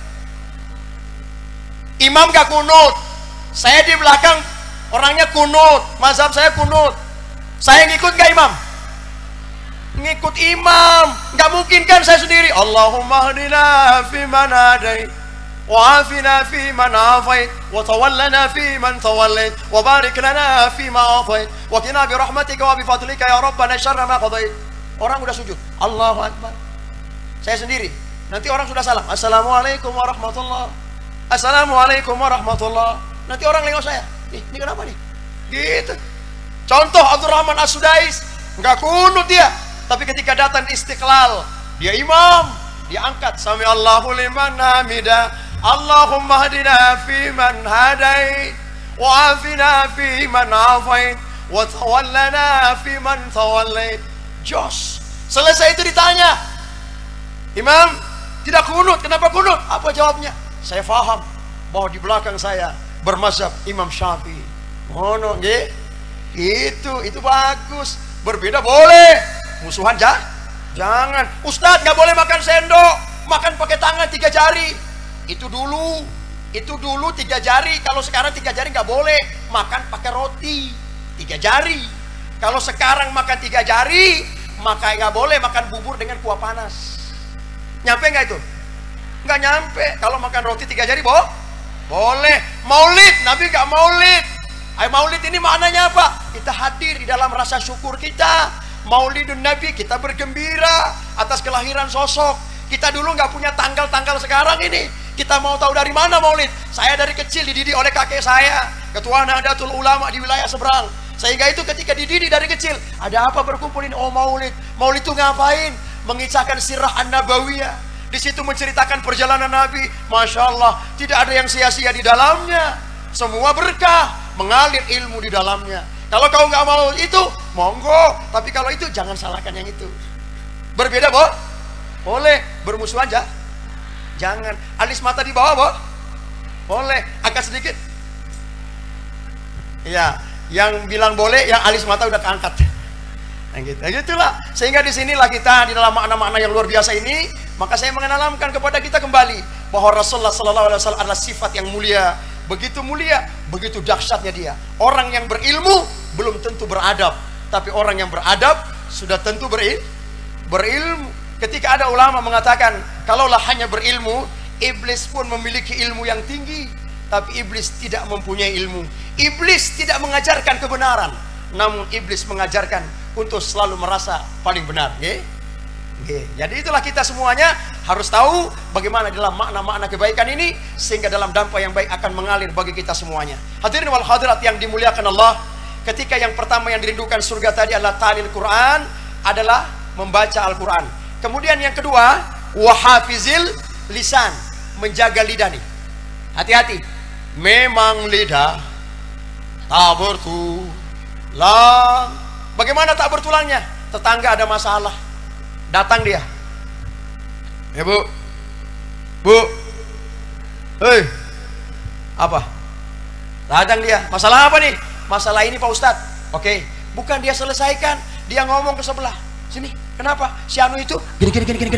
Imam gak kunut, saya di belakang orangnya kunut. Mazhab saya kunut. Saya ngikut gak imam? Ngikut imam. Gak mungkin kan saya sendiri. Allahumma hdina fi man hadait, wa afina fi man afait, wa tawallana fi man tawallait, wa barik lana fi ma atait, wa qina bi rahmatika wa bi fadlika ya rabbana syarra ma qadait. Orang udah sujud, Allahu akbar. Saya sendiri. Nanti orang sudah salam, assalamualaikum warahmatullah, assalamualaikum warahmatullah. Nanti orang lengok saya, ini kenapa nih? Gitu. Contoh Abdurrahman As-Sudais, nggak kunut dia, tapi ketika datang Istiqlal, dia imam, dia angkat sami Allahu liman hamidah, Allahumma hadina fi man hadait, wa afina fi man afait, wa tawallana fi man tawallait. Jos. Selesai itu ditanya, imam tidak kunut, kenapa kunut? Apa jawabnya? Saya faham bahwa di belakang saya bermazhab Imam Syafi'i. Ngono nggih? Itu bagus. Berbeda boleh. Musuhan jangan. Ustadz nggak boleh makan sendok, makan pakai tangan 3 jari. Itu dulu 3 jari. Kalau sekarang 3 jari nggak boleh. Makan pakai roti 3 jari. Kalau sekarang makan 3 jari, maka nggak boleh makan bubur dengan kuah panas. Nyampe nggak itu? Nggak nyampe. Kalau makan roti 3 jari boleh. Maulid, Nabi nggak maulid. Maulid ini maknanya apa? Kita hadir di dalam rasa syukur kita. Maulidun Nabi, kita bergembira atas kelahiran sosok. Kita dulu nggak punya tanggal-tanggal sekarang ini. Kita mau tahu dari mana maulid? Saya dari kecil dididik oleh kakek saya, ketua Nahdlatul Ulama di wilayah seberang. Sehingga itu ketika dididik dari kecil, ada apa berkumpul ini? Oh maulid. Maulid itu ngapain? Mengisahkan sirah an-nabawiyah. Di situ menceritakan perjalanan Nabi. Masya Allah, tidak ada yang sia-sia di dalamnya. Semua berkah, mengalir ilmu di dalamnya. Kalau kau nggak mau itu, monggo. Tapi kalau itu, jangan salahkan yang itu. Berbeda, boleh. Bermusuhan jangan. Alis mata di bawah, boleh. Angkat sedikit. Ya, yang bilang boleh, yang alis mata udah keangkat. Gitulah. Sehingga disinilah kita di dalam makna-makna yang luar biasa ini, maka saya mengenalkan kepada kita kembali bahwa Rasulullah SAW adalah sifat yang mulia. Begitu mulia, begitu dahsyatnya dia. Orang yang berilmu belum tentu beradab, tapi orang yang beradab sudah tentu berilmu. Ketika ada ulama mengatakan, kalaulah hanya berilmu, iblis pun memiliki ilmu yang tinggi, tapi iblis tidak mempunyai ilmu. Iblis tidak mengajarkan kebenaran, namun iblis mengajarkan untuk selalu merasa paling benar. Jadi itulah kita semuanya harus tahu bagaimana dalam makna-makna kebaikan ini, sehingga dalam dampak yang baik akan mengalir bagi kita semuanya. Hadirin wal hadirat yang dimuliakan Allah, ketika yang pertama yang dirindukan surga tadi adalah ta'lil Quran, adalah membaca Al-Quran. Kemudian yang kedua, wahafizil lisan, menjaga lidah nih. Hati-hati, memang lidah tak bertulang. Bagaimana tak bertulangnya? Tetangga ada masalah, datang dia. Ya bu, hei, apa? Datang dia. Masalah apa nih? Masalah ini Pak Ustadz. Oke, bukan dia selesaikan, dia ngomong ke sebelah. Sini, kenapa? Si anu itu gini.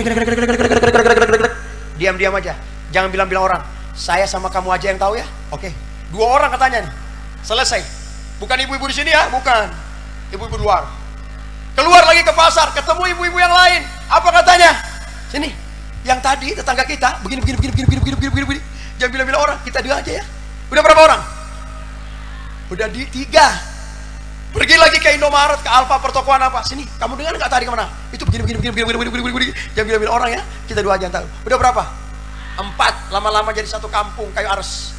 Diam-diam aja. Jangan bilang-bilang orang. Saya sama kamu aja yang tahu ya. Oke. 2 orang katanya nih. Selesai. Bukan ibu-ibu di sini ya, bukan. Ibu-ibu luar. Keluar lagi ke pasar, ketemu ibu-ibu yang lain. Apa katanya? Sini, yang tadi tetangga kita begini. Jangan bilang-bilang orang, kita 2 aja ya. Udah berapa orang? Udah 3. Pergi lagi ke Indomaret, ke Alfa, pertokoan apa? Sini, kamu dengar nggak tadi kemana? Itu begini. Jangan bilang-bilang orang ya, kita 2 aja yang tahu. Udah berapa? 4. Lama-lama jadi satu kampung kayu ares.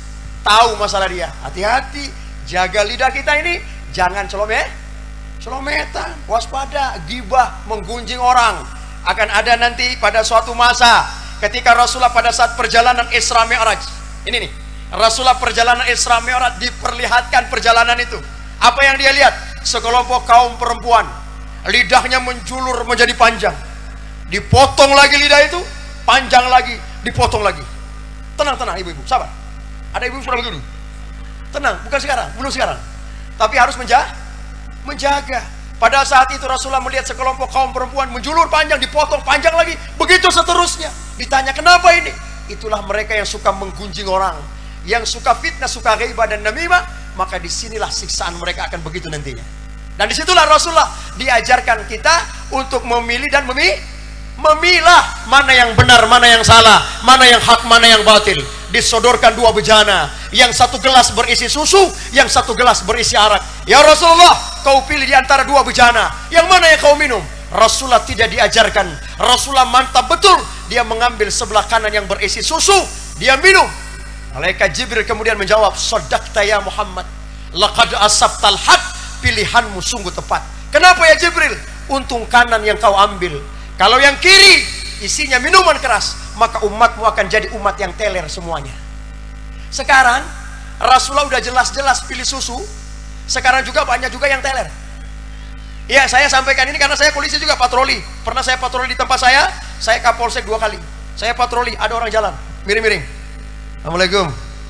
tahu masalah dia. Hati-hati, jaga lidah kita ini, jangan celometan, waspada, gibah, menggunjing orang. Akan ada nanti pada suatu masa ketika Rasulullah pada saat perjalanan Isra Mi'raj. Ini nih, Rasulullah perjalanan Isra Mi'raj diperlihatkan perjalanan itu. Apa yang dia lihat? Sekelompok kaum perempuan, lidahnya menjulur menjadi panjang. Dipotong lagi lidah itu, panjang lagi, dipotong lagi. Tenang ibu-ibu, sabar. Ada ibu sudah begitu. Tenang, bukan sekarang, belum sekarang. Tapi harus menjaga. Pada saat itu Rasulullah melihat sekelompok kaum perempuan menjulur panjang, dipotong panjang lagi, begitu seterusnya. Ditanya, kenapa ini? Itulah mereka yang suka menggunjing orang, yang suka fitnah, suka ghibah dan namimah. Maka disinilah siksaan mereka akan begitu nantinya. Dan disitulah Rasulullah diajarkan kita untuk memilih dan memilah mana yang benar, mana yang salah, mana yang hak, mana yang batil. Disodorkan dua bejana, yang satu gelas berisi susu, yang satu gelas berisi arak. Ya Rasulullah, kau pilih di antara dua bejana, yang mana yang kau minum? Rasulullah tidak diajarkan. Rasulullah mantap betul, dia mengambil sebelah kanan yang berisi susu, dia minum. Malaikat Jibril kemudian menjawab, "Shadaqta ya Muhammad, laqad asabtal haq." Pilihanmu sungguh tepat. Kenapa ya Jibril? Untung kanan yang kau ambil. Kalau yang kiri isinya minuman keras, maka umatmu akan jadi umat yang teler semuanya. Sekarang Rasulullah udah jelas-jelas pilih susu. Sekarang juga banyak juga yang teler. Ya, saya sampaikan ini karena saya polisi juga, patroli. Pernah saya patroli di tempat saya Kapolsek 2 kali. Saya patroli, ada orang jalan miring-miring. Assalamualaikum,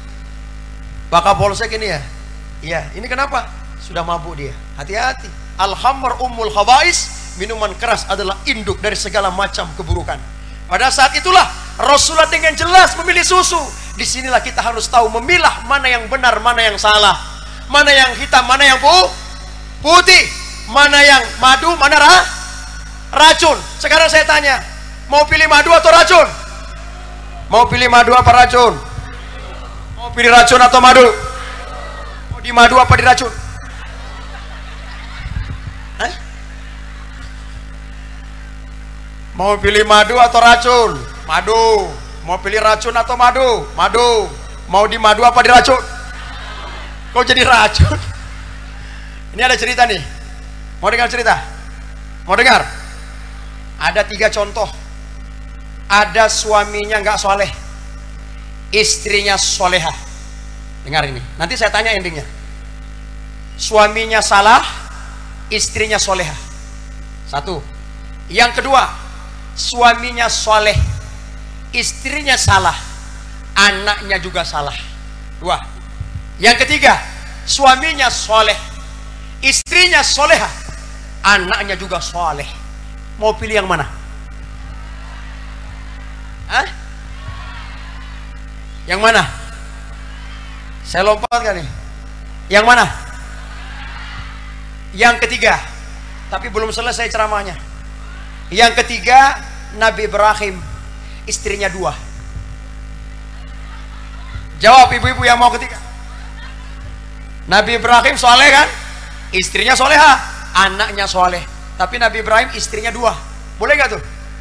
Pak Kapolsek ini ya? Iya, ini kenapa? Sudah mabuk dia. Hati-hati. Al-khamr ummul khaba'is, minuman keras adalah induk dari segala macam keburukan. Pada saat itulah Rasulullah dengan jelas memilih susu. Disinilah kita harus tahu memilah mana yang benar, mana yang salah, mana yang hitam, mana yang putih, mana yang madu, mana racun. Sekarang saya tanya, mau pilih madu atau racun? Mau pilih madu apa racun? Mau pilih racun atau madu? Mau di madu apa di racun? Hah? Mau pilih madu atau racun? Madu. Mau pilih racun atau madu? Madu. Mau di madu apa di racun? Kok jadi racun? Ini ada cerita nih. Mau dengar cerita? Mau dengar? Ada 3 contoh. Ada suaminya nggak soleh, istrinya solehah. Dengar ini, nanti saya tanya endingnya. Suaminya salah, istrinya solehah. 1. Yang kedua, suaminya soleh, istrinya salah, anaknya juga salah. 2. Yang ketiga, suaminya soleh, istrinya solehah, anaknya juga soleh. Mau pilih yang mana? Hah? Yang mana? Saya lompat kan nih? Yang mana? Yang ketiga. Tapi belum selesai ceramahnya. Yang ketiga, Nabi Ibrahim, istrinya 2. Jawab ibu-ibu yang mau ketiga. Nabi Ibrahim soleh kan? Istrinya solehah, anaknya soleh. Tapi Nabi Ibrahim istrinya 2. Boleh gak tuh?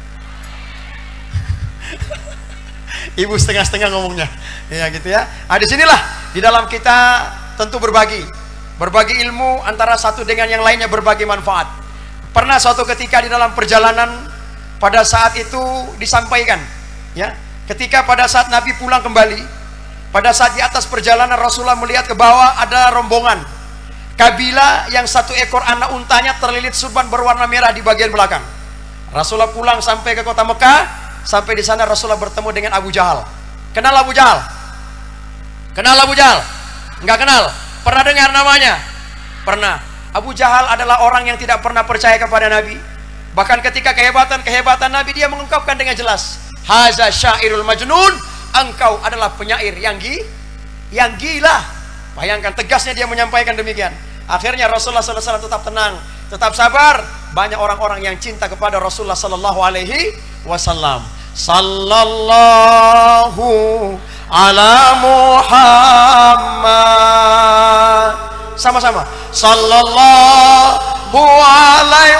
Ibu setengah-setengah ngomongnya, ya gitu ya. Nah, disinilah di dalam kita tentu berbagi ilmu antara satu dengan yang lainnya, berbagi manfaat. Pernah suatu ketika di dalam perjalanan, pada saat itu disampaikan, ya, ketika pada saat Nabi pulang kembali, pada saat di atas perjalanan Rasulullah melihat ke bawah ada rombongan kabilah yang 1 ekor anak untanya terlilit surban berwarna merah di bagian belakang. Rasulullah pulang sampai ke kota Mekah. Sampai di sana Rasulullah bertemu dengan Abu Jahal. Kenal Abu Jahal? Kenal Abu Jahal? Enggak kenal? Pernah dengar namanya? Pernah. Abu Jahal adalah orang yang tidak pernah percaya kepada Nabi. Bahkan ketika kehebatan Nabi, dia mengungkapkan dengan jelas, haza syairul majnun, engkau adalah penyair yang gila. Bayangkan tegasnya dia menyampaikan demikian. Akhirnya Rasulullah SAW tetap tenang, tetap sabar. Banyak orang-orang yang cinta kepada Rasulullah SAW. Sallallahu ala Muhammad. Sama-sama. Sallallahu alaihi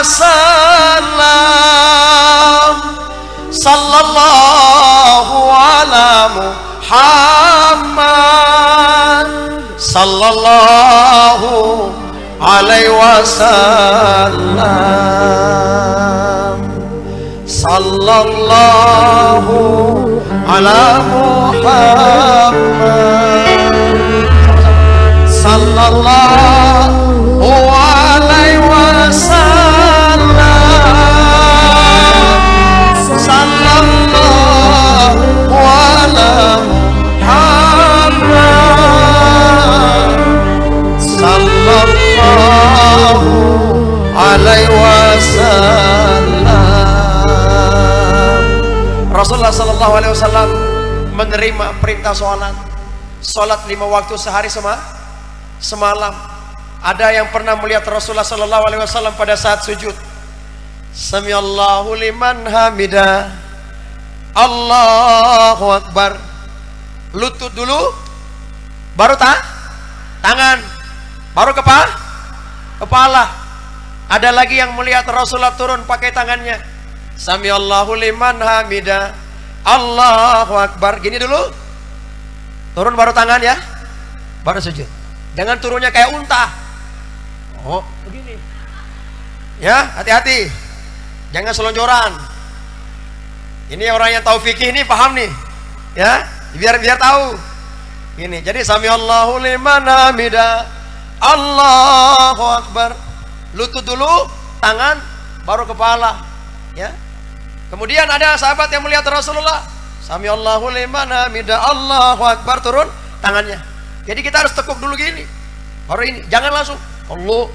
wasallam. Sallallahu ala Muhammad. sallallahu alaihi wasallam. Sallallahu ala Muhammad. Sallallahu alaihi wasallam. Sallallahu ala Muhammad. Sallallahu alaihi wasallam. Rasulullah sallallahu alaihi wasallam menerima perintah sholat 5 waktu sehari semalam. Ada yang pernah melihat Rasulullah sallallahu alaihi wasallam pada saat sujud, Samiallahu liman hamidah, Allahu akbar, lutut dulu, baru tangan, baru kepala. Ada lagi yang melihat Rasulullah turun pakai tangannya, Samiallahu liman hamidah, Allahu akbar, gini dulu, turun baru tangan ya, baru sujud. Jangan turunnya kayak unta. Oh, begini. Ya, hati-hati. Jangan selonjoran. Ini orang yang tahu fikih ini paham nih. Ya, biar tahu. Ini. Jadi samiallahu liman hamidah, Allahu akbar. Lutut dulu, tangan, baru kepala. Ya. Kemudian ada sahabat yang melihat Rasulullah, samiallahu liman hamidah, Allahu akbar, turun tangannya. Jadi kita harus tekuk dulu gini, baru ini, jangan langsung Allah.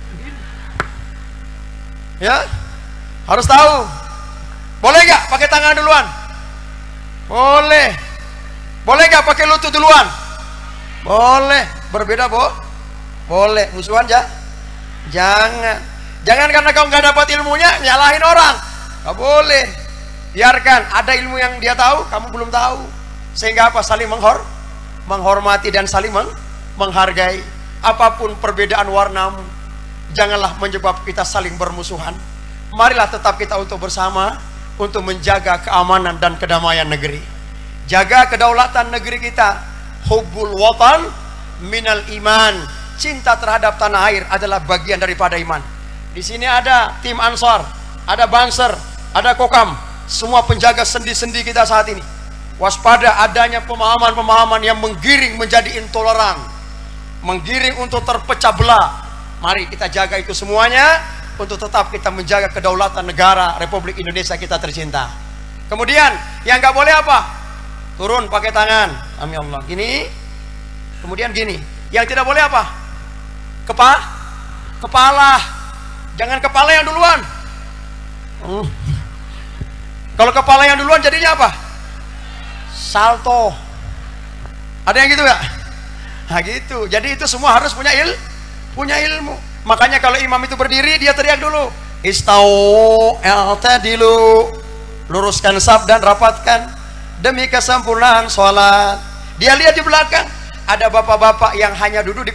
Ya, harus tahu. Boleh nggak pakai tangan duluan? Boleh. Boleh nggak pakai lutut duluan? Boleh. Berbeda boleh. Musuhan jangan karena kau nggak dapat ilmunya nyalahin orang. Nggak boleh. Biarkan ada ilmu yang dia tahu, kamu belum tahu. Sehingga apa? Saling menghormati dan saling menghargai. Apapun perbedaan warnamu, janganlah menyebab kita saling bermusuhan. Marilah tetap kita untuk bersama untuk menjaga keamanan dan kedamaian negeri. Jaga kedaulatan negeri kita. Hubbul watan minal iman. Cinta terhadap tanah air adalah bagian daripada iman. Di sini ada tim Ansar, ada Banser, ada Kokam, semua penjaga sendi-sendi kita saat ini. Waspada adanya pemahaman-pemahaman yang menggiring menjadi intoleran, menggiring untuk terpecah belah. Mari kita jaga itu semuanya untuk tetap kita menjaga kedaulatan negara Republik Indonesia kita tercinta. Kemudian yang nggak boleh apa? Turun pakai tangan, amin Allah. Gini, kemudian gini. Yang tidak boleh apa? Kepala. Jangan kepala yang duluan. Kalau kepala yang duluan jadinya apa? Salto. Ada yang gitu nggak? Nah gitu. Jadi itu semua harus punya ilmu. Makanya kalau imam itu berdiri, dia teriak dulu, istau i'tadilu, luruskan saf dan rapatkan demi kesempurnaan sholat. Dia lihat di belakang, ada bapak-bapak yang hanya duduk di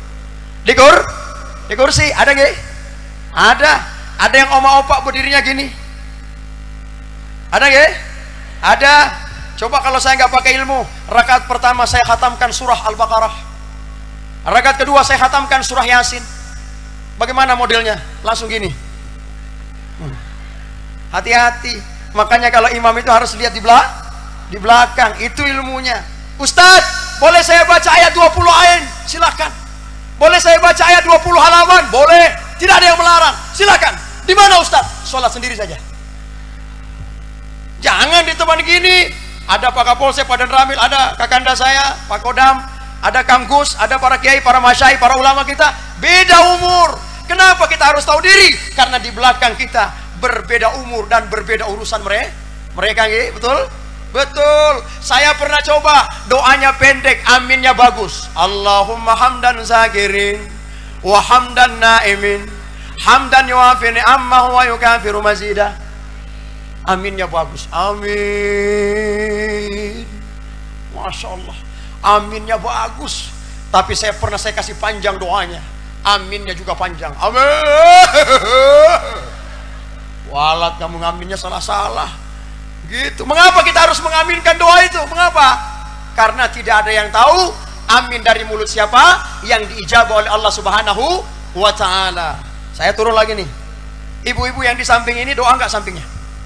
kursi. Ada nggak? Ada yang oma-opak berdirinya gini. Ada nggak? Ada. Coba kalau saya nggak pakai ilmu, rakaat pertama saya khatamkan surah Al-Baqarah, rakaat kedua saya khatamkan surah Yasin. Bagaimana modelnya? Langsung gini. Hati-hati. Makanya kalau imam itu harus lihat di belakang. Itu ilmunya. Ustadz, boleh saya baca ayat 20 ain? Silakan. Boleh saya baca ayat 20 halaman? Boleh. Tidak ada yang melarang. Silakan. Di mana Ustadz? Sholat sendiri saja. Jangan di tempat gini. Ada Pak Kapolsek, Pak Danramil, ada Kakanda saya, Pak Kodam, ada Kang Gus, ada para kiai, para masyai, para ulama kita. Beda umur. Kenapa kita harus tahu diri? Karena di belakang kita berbeda umur dan berbeda urusan mereka, betul? Betul. Saya pernah coba, doanya pendek, aminnya bagus. Allahumma hamdan zakirin wa hamdan naimin, hamdan yuafi ni'ammahu wa yukafiru mazidah. Aminnya bagus. Amin. Masya Allah. Aminnya bagus. Tapi saya kasih panjang doanya. Aminnya juga panjang. Amin. Walat kamu ngaminnya salah-salah. Gitu. Mengapa kita harus mengaminkan doa itu? Mengapa? Karena tidak ada yang tahu amin dari mulut siapa? Yang diijabah oleh Allah Subhanahu wa ta'ala. Saya turun lagi nih. Ibu-ibu yang di samping ini doa nggak sampingnya?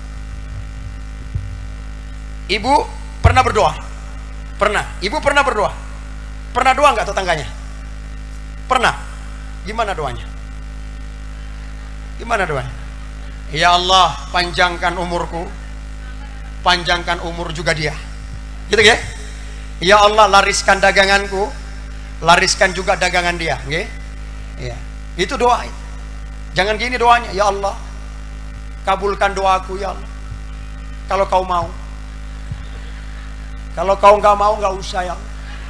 Ibu pernah berdoa? Pernah. Ibu pernah berdoa? Pernah doa nggak tetangganya? Pernah. Gimana doanya? Gimana doanya? Ya Allah, panjangkan umurku, panjangkan umur juga dia. Gitu ya? Ya Allah, lariskan daganganku, lariskan juga dagangan dia. Oke? Ya. Itu doa. Jangan gini doanya, ya Allah, kabulkan doaku ya Allah. Kalau kau mau. Kalau kau nggak mau, nggak usah ya.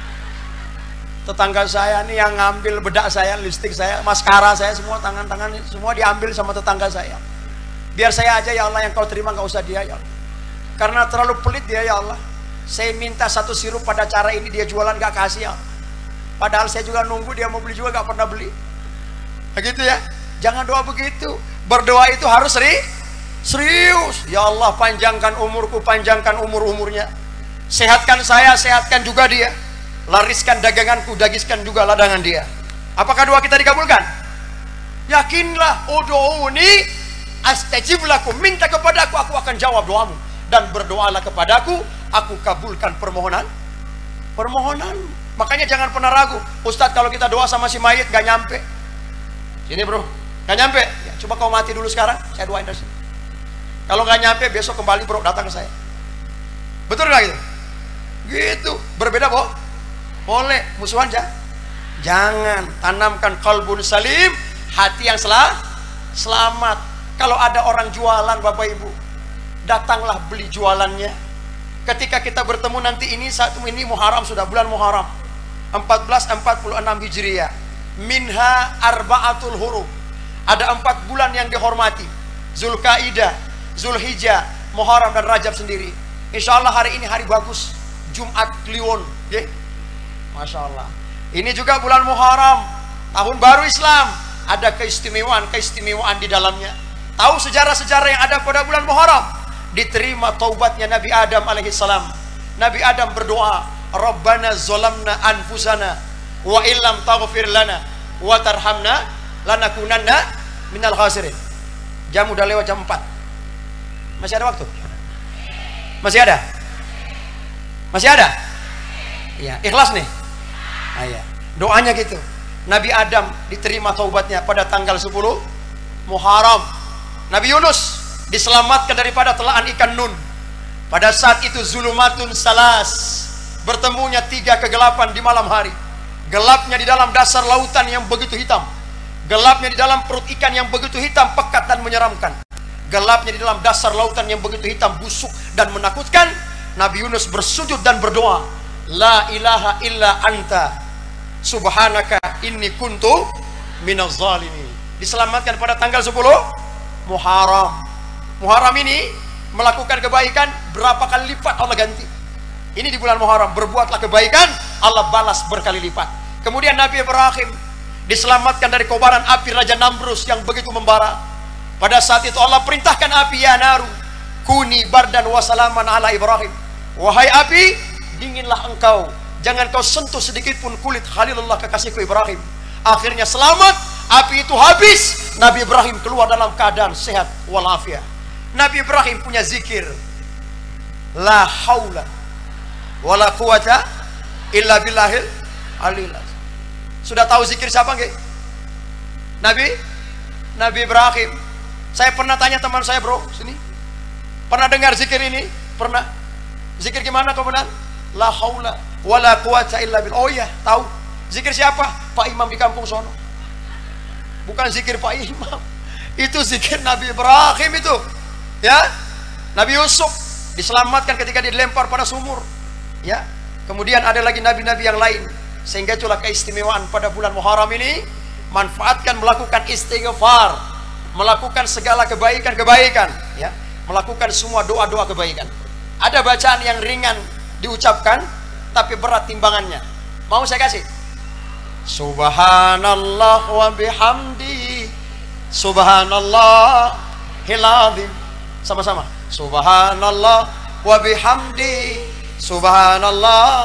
Tetangga saya nih yang ngambil bedak saya, lipstik saya, maskara saya, semua tangan-tangan semua diambil sama tetangga saya. Biar saya aja ya Allah, yang kau terima, nggak usah dia ya Allah. Karena terlalu pelit dia ya Allah. Saya minta satu sirup pada cara ini, dia jualan nggak kasih ya. Padahal saya juga nunggu dia mau beli juga nggak pernah beli. Begitu ya. Jangan doa begitu. Berdoa itu harus serius. Ya Allah, panjangkan umurku, panjangkan umur-umurnya. Sehatkan saya, sehatkan juga dia. Lariskan daganganku, dagiskan juga ladangan dia. Apakah doa kita dikabulkan? Yakinlah, ud'uni astajib lakum. Minta kepadaku, aku akan jawab doamu. Dan berdoalah kepadaku, aku kabulkan permohonan. Makanya jangan pernah ragu. Ustadz, kalau kita doa sama si mayit gak nyampe. Sini bro, gak nyampe ya, coba kau mati dulu sekarang, saya doain dari sini. Kalau gak nyampe, besok kembali bro, datang ke saya. Betul gak gitu? Gitu, berbeda boh. Boleh, musuhan jangan. Tanamkan qalbun salim, hati yang selamat. Kalau ada orang jualan Bapak Ibu, datanglah beli jualannya. Ketika kita bertemu nanti, ini Muharram, sudah bulan Muharram 1446 Hijriah. Minha arba'atul huruf. Ada 4 bulan yang dihormati: Zulkaidah, Zulhijjah, Muharram dan Rajab sendiri. Insya Allah hari ini hari bagus, Jumat Kliwon, ya? Masya Allah. Ini juga bulan Muharram, tahun baru Islam. Ada keistimewaan di dalamnya. Tahu sejarah-sejarah yang ada pada bulan Muharram? Diterima taubatnya Nabi Adam alaihissalam. Nabi Adam berdoa, Rabbana zolamna anfusana wa illam taghfir lana wa tarhamna lanakunanna minal khasirin. Jam udah lewat jam 4. Masih ada waktu? Masih ada? Masih ada? Iya, ikhlas nih. Ah, iya. Doanya gitu. Nabi Adam diterima taubatnya pada tanggal 10 Muharram. Nabi Yunus diselamatkan daripada telaan ikan Nun. Pada saat itu zulumatun salas, bertemunya 3 kegelapan di malam hari. Gelapnya di dalam dasar lautan yang begitu hitam, gelapnya di dalam perut ikan yang begitu hitam, pekat dan menyeramkan, gelapnya di dalam dasar lautan yang begitu hitam, busuk dan menakutkan. Nabi Yunus bersujud dan berdoa, La ilaha illa anta subhanaka inni kuntu minaz zalimin. Diselamatkan pada tanggal 10 Muharram. Muharram ini melakukan kebaikan berapa kali lipat Allah ganti. Ini di bulan Muharram, berbuatlah kebaikan, Allah balas berkali lipat. Kemudian Nabi Ibrahim diselamatkan dari kobaran api Raja Namrus yang begitu membara. Pada saat itu Allah perintahkan api, ya naru kuni bardan wa salaman ala Ibrahim. Wahai api, dinginlah engkau, jangan kau sentuh sedikit pun kulit Khalilullah kekasihku Ibrahim. Akhirnya selamat, api itu habis. Nabi Ibrahim keluar dalam keadaan sehat walafiat. Nabi Ibrahim punya zikir, la haula wala quwata illa billahil aliyil azim. Sudah tahu zikir siapa nggak? Nabi Ibrahim. Saya pernah tanya teman saya, bro, sini, pernah dengar zikir ini? Pernah. Zikir gimana kau benar? La haula wala quwata illa billah. Oh iya, tahu. Zikir siapa? Pak Imam di kampung sono. Bukan zikir Pak Imam. Itu zikir Nabi Ibrahim itu. Ya. Nabi Yusuf diselamatkan ketika dilempar pada sumur. Ya. Kemudian ada lagi nabi-nabi yang lain. Sehingga itulah keistimewaan pada bulan Muharram ini. Manfaatkan melakukan istighfar, melakukan segala kebaikan-kebaikan, ya. Melakukan semua doa-doa kebaikan. Ada bacaan yang ringan diucapkan tapi berat timbangannya. Mau saya kasih? Subhanallah wa bihamdi, subhanallahil azim. Sama-sama. Subhanallah wa bihamdi, subhanallah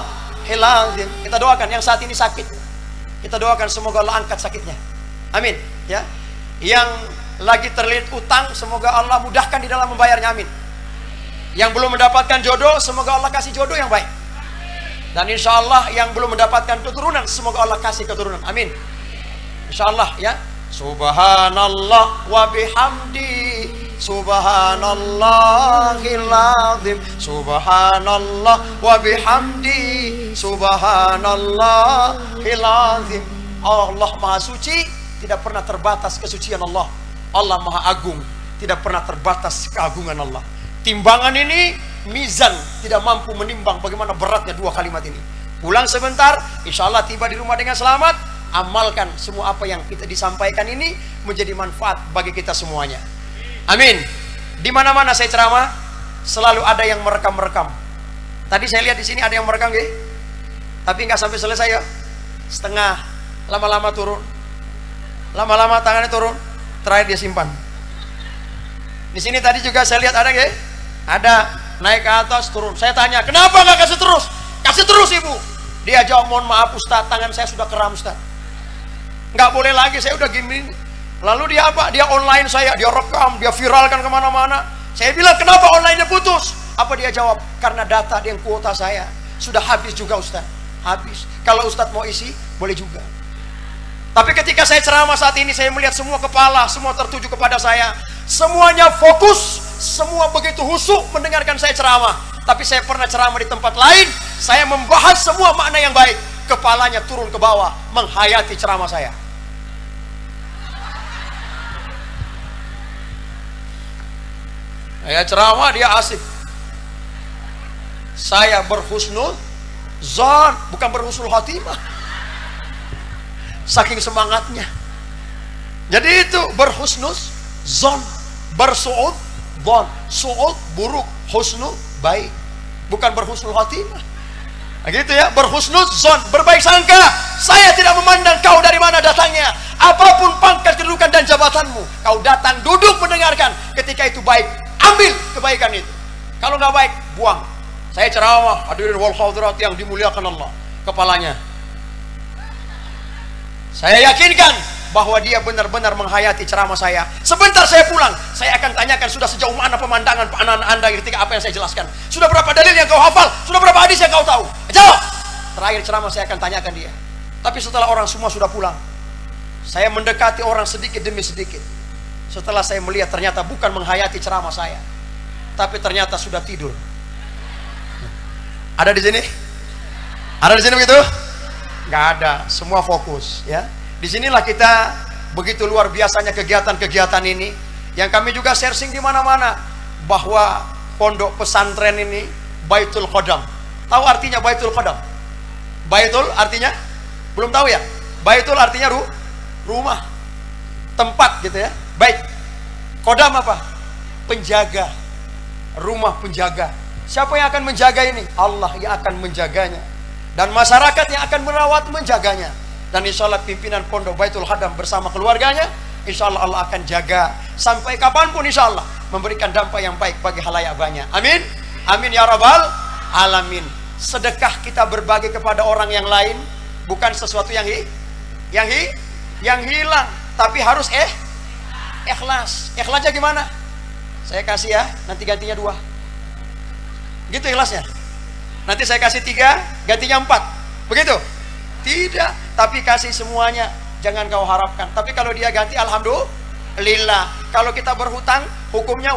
azim. Kita doakan yang saat ini sakit. Kita doakan semoga Allah angkat sakitnya. Amin. Ya. Yang lagi terlilit utang, semoga Allah mudahkan di dalam membayarnya. Amin. Yang belum mendapatkan jodoh, semoga Allah kasih jodoh yang baik. Dan insya Allah yang belum mendapatkan keturunan, semoga Allah kasih keturunan. Amin. Insya Allah ya. Subhanallah wa bihamdi, subhanallahil azim, subhanallah wa bihamdi, subhanallahil azim. Allah Maha Suci, tidak pernah terbatas kesucian Allah. Allah Maha Agung, tidak pernah terbatas keagungan Allah. Timbangan ini, mizan, tidak mampu menimbang bagaimana beratnya dua kalimat ini. Pulang sebentar, insya Allah tiba di rumah dengan selamat. Amalkan semua apa yang kita disampaikan ini menjadi manfaat bagi kita semuanya. Amin. Di mana-mana saya ceramah, selalu ada yang merekam-merekam. Tadi saya lihat di sini ada yang merekam, gitu. Tapi nggak sampai selesai ya. Setengah, lama-lama turun. Lama-lama tangannya turun, terakhir dia simpan. Di sini tadi juga saya lihat ada, gitu. Ada naik ke atas turun. Saya tanya, kenapa nggak kasih terus? Kasih terus ibu. Dia jawab, mohon maaf Ustaz, tangan saya sudah kram Ustaz. Nggak boleh lagi, saya udah gini. Lalu dia apa? Dia online saya, dia rekam, dia viralkan kemana-mana. Saya bilang, kenapa online-nya putus? Apa dia jawab? Karena data yang kuota saya sudah habis juga Ustaz. Habis. Kalau Ustaz mau isi, boleh juga. Tapi ketika saya ceramah saat ini, saya melihat semua kepala, semua tertuju kepada saya. Semuanya fokus, semua begitu husuk mendengarkan saya ceramah. Tapi saya pernah ceramah di tempat lain, saya membahas semua makna yang baik. Kepalanya turun ke bawah, menghayati ceramah saya. Saya ceramah, dia asik. Saya berhusnul zon, bukan berhusnul khotimah. Saking semangatnya. Jadi itu berhusnus zon, bersu'ud zon, su'ud buruk, husnul baik, bukan berhusnul khotimah. Nah, gitu ya, berhusnul zon, berbaik sangka. Saya tidak memandang kau dari mana datangnya, apapun pangkat kedudukan dan jabatanmu, kau datang duduk mendengarkan. Ketika itu baik, ambil kebaikan itu. Kalau nggak baik, buang. Saya ceramah, hadirin wal hadirat yang dimuliakan Allah, kepalanya saya yakinkan bahwa dia benar-benar menghayati ceramah saya. Sebentar saya pulang, saya akan tanyakan sudah sejauh mana pemandangan anak-anak Anda ketika apa yang saya jelaskan. Sudah berapa dalil yang kau hafal? Sudah berapa hadis yang kau tahu? Jawab. Terakhir ceramah saya akan tanyakan dia. Tapi setelah orang semua sudah pulang, saya mendekati orang sedikit demi sedikit. Setelah saya melihat ternyata bukan menghayati ceramah saya, tapi ternyata sudah tidur. Ada di sini? Ada di sini begitu? Nggak ada, semua fokus ya. Disinilah kita begitu luar biasanya kegiatan-kegiatan ini, yang kami juga sharing di mana-mana, bahwa pondok pesantren ini Baitul Qadam. Tahu artinya Baitul Qadam? Baitul artinya? Belum tahu ya? Baitul artinya rumah, tempat gitu ya. Baik. Qadam apa? Penjaga. Rumah penjaga. Siapa yang akan menjaga ini? Allah yang akan menjaganya. Dan masyarakat yang akan merawat menjaganya. Dan insya Allah pimpinan pondok Baitul Qadam bersama keluarganya, insya Allah Allah akan jaga sampai kapanpun, insya Allah memberikan dampak yang baik bagi khalayak banyak. Amin. Amin ya rabbal alamin. Sedekah kita berbagi kepada orang yang lain bukan sesuatu yang hilang, tapi harus ikhlas. Ikhlasnya gimana? Saya kasih ya, nanti gantinya 2. Gitu ikhlasnya. Nanti saya kasih 3, gantinya 4. Begitu? Tidak, tapi kasih semuanya. Jangan kau harapkan. Tapi kalau dia ganti, alhamdulillah. Kalau kita berhutang, hukumnya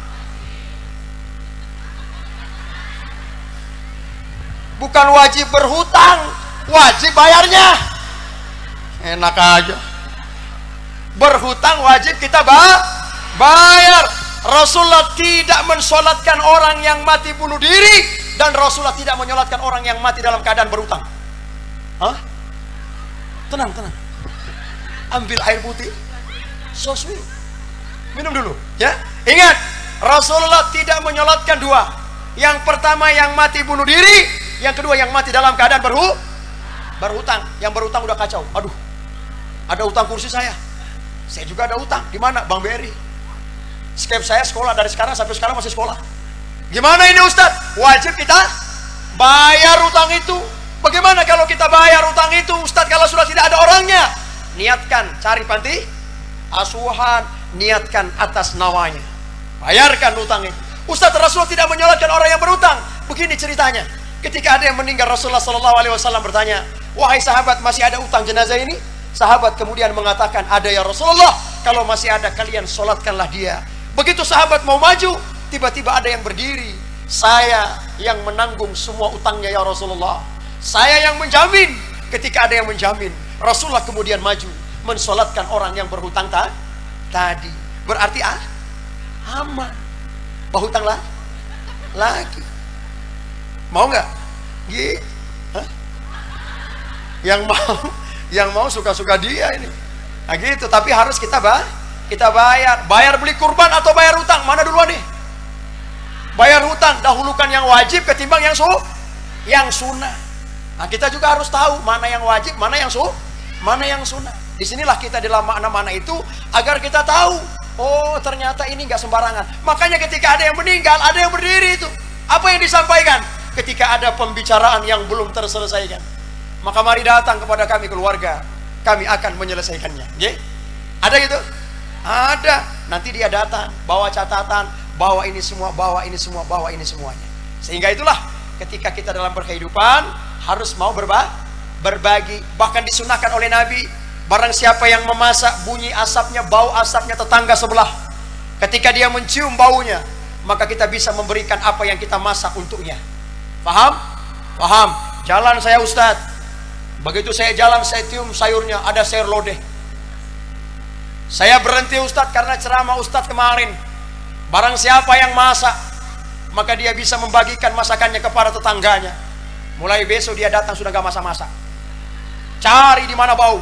bukan wajib berhutang, wajib bayarnya. Enak aja. Berhutang wajib kita bayar. Rasulullah tidak mensolatkan orang yang mati bunuh diri, dan Rasulullah tidak menyolatkan orang yang mati dalam keadaan berhutang. Hah? Tenang. Ambil air putih, so sweet. Minum dulu, ya. Ingat, Rasulullah tidak menyolatkan 2. Yang pertama yang mati bunuh diri, yang kedua yang mati dalam keadaan berhutang. Yang berhutang udah kacau. Aduh, ada utang kursi saya juga ada utang. Di mana? Bang Beri. Skep saya sekolah dari sekarang sampai sekarang masih sekolah. Gimana ini Ustadz? Wajib kita bayar utang itu. Bagaimana kalau kita bayar utang itu, Ustadz, kalau sudah tidak ada orangnya? Niatkan cari panti asuhan, niatkan atas nawanya, bayarkan utang itu. Ustadz, Rasulullah tidak menyolatkan orang yang berutang. Begini ceritanya, ketika ada yang meninggal, Rasulullah SAW bertanya, wahai sahabat, masih ada utang jenazah ini? Sahabat kemudian mengatakan, ada ya Rasulullah, kalau masih ada kalian solatkanlah dia. Begitu sahabat mau maju, tiba-tiba ada yang berdiri, saya yang menanggung semua utangnya ya Rasulullah, saya yang menjamin. Ketika ada yang menjamin, Rasulullah kemudian maju mensolatkan orang yang berhutang tadi. Berarti aman, berhutang lagi. Mau nggak? Gitu. Yang mau suka-suka dia ini. Nah gitu, tapi harus kita bayar. Bayar beli kurban atau bayar hutang? Mana duluan nih? Bayar hutang, dahulukan yang wajib ketimbang yang sunnah. Nah kita juga harus tahu mana yang wajib, mana yang sunnah. Disinilah kita dalam makna-makna itu agar kita tahu, oh ternyata ini nggak sembarangan. Makanya ketika ada yang meninggal, ada yang berdiri itu, apa yang disampaikan? Ketika ada pembicaraan yang belum terselesaikan, maka mari datang kepada kami keluarga, kami akan menyelesaikannya. Ada gitu? Ada. Nanti dia datang, bawa catatan, bawa ini semua, bawa ini semua, bawa ini semuanya. Sehingga itulah ketika kita dalam berkehidupan harus mau berbagi. Bahkan disunahkan oleh Nabi, barang siapa yang memasak, bunyi asapnya, bau asapnya tetangga sebelah, ketika dia mencium baunya, maka kita bisa memberikan apa yang kita masak untuknya. Paham? Paham. Jalan saya Ustadz, begitu saya jalan, saya cium sayurnya, ada sayur lodeh. Saya berhenti Ustadz karena ceramah Ustadz kemarin. Barang siapa yang masak, maka dia bisa membagikan masakannya kepada tetangganya. Mulai besok dia datang sudah gak masak-masak. Cari di mana bau.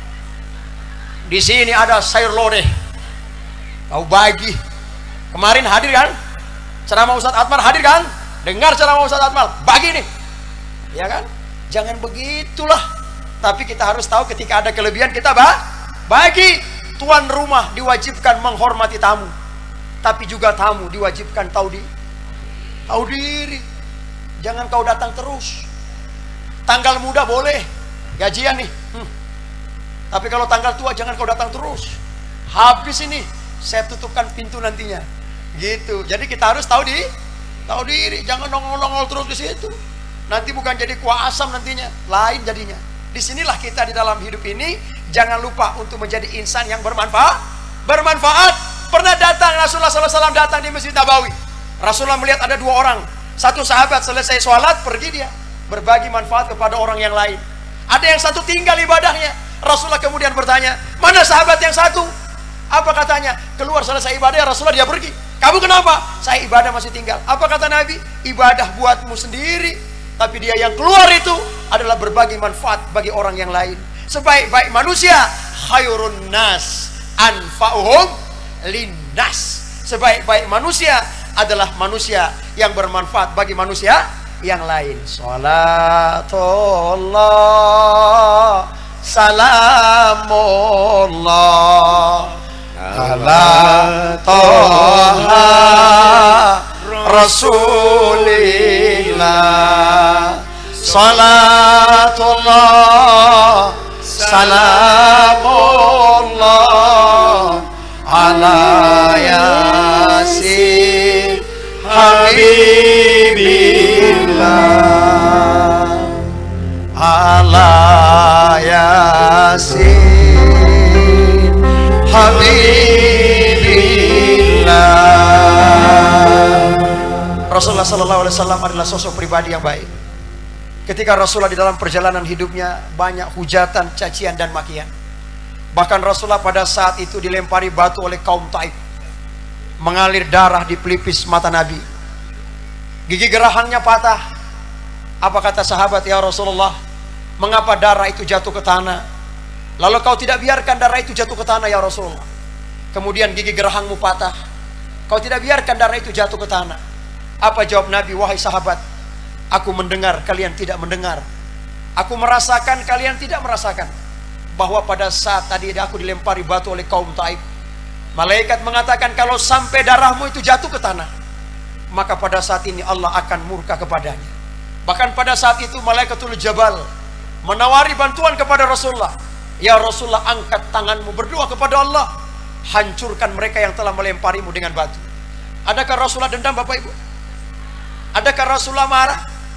Di sini ada sayur lodeh, kau bagi. Kemarin hadir kan? Ceramah Ustadz Atmar hadir kan? Dengar ceramah Ustadz Atmar, bagi nih. Ya kan? Jangan begitulah. Tapi kita harus tahu ketika ada kelebihan kita bagi. Tuan rumah diwajibkan menghormati tamu, tapi juga tamu diwajibkan tahu diri. Jangan kau datang terus. Tanggal muda boleh, gajian nih. Tapi kalau tanggal tua jangan kau datang terus. Habis ini, saya tutupkan pintu nantinya. Gitu. Jadi kita harus tahu diri. Jangan nongol-nongol terus di situ. Nanti bukan jadi kuah asam nantinya, lain jadinya. Disinilah kita di dalam hidup ini, jangan lupa untuk menjadi insan yang bermanfaat. Pernah datang Rasulullah SAW datang di Masjid Nabawi. Rasulullah melihat ada dua orang. Satu sahabat selesai sholat, pergi dia berbagi manfaat kepada orang yang lain. Ada yang satu tinggal ibadahnya. Rasulullah kemudian bertanya, mana sahabat yang satu? Apa katanya? Keluar selesai ibadah ya Rasulullah, dia pergi. Kamu kenapa? Saya ibadah masih tinggal. Apa kata Nabi? Ibadah buatmu sendiri, tapi dia yang keluar itu adalah berbagi manfaat bagi orang yang lain. Sebaik-baik manusia, khairun nas anfa'uhum linnas. Sebaik-baik manusia adalah manusia yang bermanfaat bagi manusia yang lain. Salatullah salamullah ala toha rasulillah. Salatullah salamullah ala yasin habibillah, ala yasin habibillah. Rasulullah SAW adalah sosok pribadi yang baik. Ketika Rasulullah di dalam perjalanan hidupnya banyak hujatan, cacian dan makian. Bahkan Rasulullah pada saat itu dilempari batu oleh kaum Taif, mengalir darah di pelipis mata Nabi, gigi gerahangnya patah. Apa kata sahabat, ya Rasulullah, mengapa darah itu jatuh ke tanah? Lalu kau tidak biarkan darah itu jatuh ke tanah ya Rasulullah. Kemudian gigi gerahangmu patah, kau tidak biarkan darah itu jatuh ke tanah. Apa jawab Nabi? Wahai sahabat, aku mendengar, kalian tidak mendengar. Aku merasakan, kalian tidak merasakan. Bahwa pada saat tadi aku dilempari batu oleh kaum Taif, malaikat mengatakan kalau sampai darahmu itu jatuh ke tanah, maka pada saat ini Allah akan murka kepadanya. Bahkan pada saat itu Malaikatul Jabal menawari bantuan kepada Rasulullah. Ya Rasulullah, angkat tanganmu berdoa kepada Allah, hancurkan mereka yang telah melemparimu dengan batu. Adakah Rasulullah dendam Bapak Ibu? Adakah Rasulullah marah?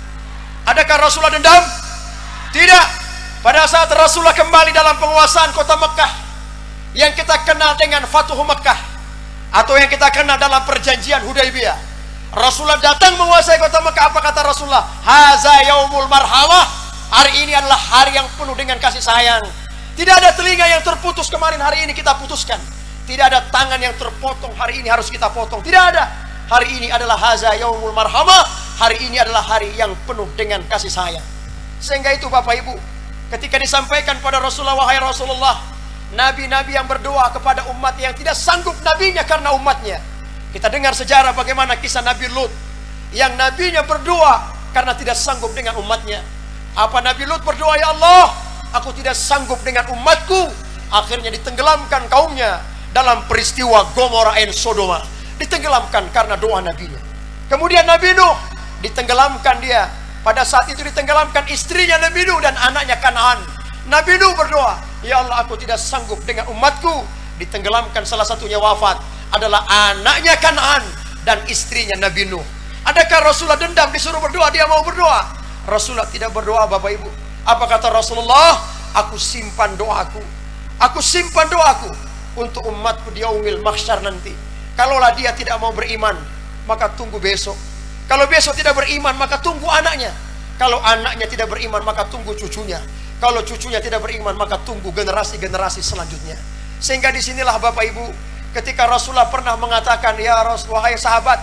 Adakah Rasulullah dendam? Tidak. Pada saat Rasulullah kembali dalam penguasaan kota Mekah, yang kita kenal dengan Fatuh Mekah, atau yang kita kenal dalam perjanjian Hudaibiyah, Rasulullah datang menguasai kota Mekah. Apa kata Rasulullah? Haza yaumul marhamah. Hari ini adalah hari yang penuh dengan kasih sayang. Tidak ada telinga yang terputus kemarin, hari ini kita putuskan. Tidak ada tangan yang terpotong, hari ini harus kita potong. Tidak ada. Hari ini adalah haza yaumul marhamah. Hari ini adalah hari yang penuh dengan kasih sayang. Sehingga itu Bapak Ibu, ketika disampaikan pada Rasulullah, wahai Rasulullah, nabi-nabi yang berdoa kepada umat yang tidak sanggup nabinya karena umatnya. Kita dengar sejarah bagaimana kisah Nabi Lut, yang nabinya berdoa karena tidak sanggup dengan umatnya. Apa Nabi Lut berdoa? Ya Allah, aku tidak sanggup dengan umatku. Akhirnya ditenggelamkan kaumnya dalam peristiwa Gomora dan Sodoma. Ditenggelamkan karena doa nabinya. Kemudian Nabi Nuh ditenggelamkan dia. Pada saat itu ditenggelamkan istrinya Nabi Nuh dan anaknya Kanaan. Nabi Nuh berdoa, ya Allah, aku tidak sanggup dengan umatku. Ditenggelamkan, salah satunya wafat adalah anaknya Kanaan dan istrinya Nabi Nuh. Adakah Rasulullah dendam disuruh berdoa, dia mau berdoa? Rasulullah tidak berdoa Bapak Ibu. Apa kata Rasulullah? Aku simpan doaku. Aku simpan doaku untuk umatku di yaumil mahsyar nanti. Kalaulah dia tidak mau beriman, maka tunggu besok. Kalau besok tidak beriman, maka tunggu anaknya. Kalau anaknya tidak beriman, maka tunggu cucunya. Kalau cucunya tidak beriman, maka tunggu generasi-generasi selanjutnya. Sehingga disinilah Bapak Ibu, ketika Rasulullah pernah mengatakan, ya Rasul, wahai sahabat,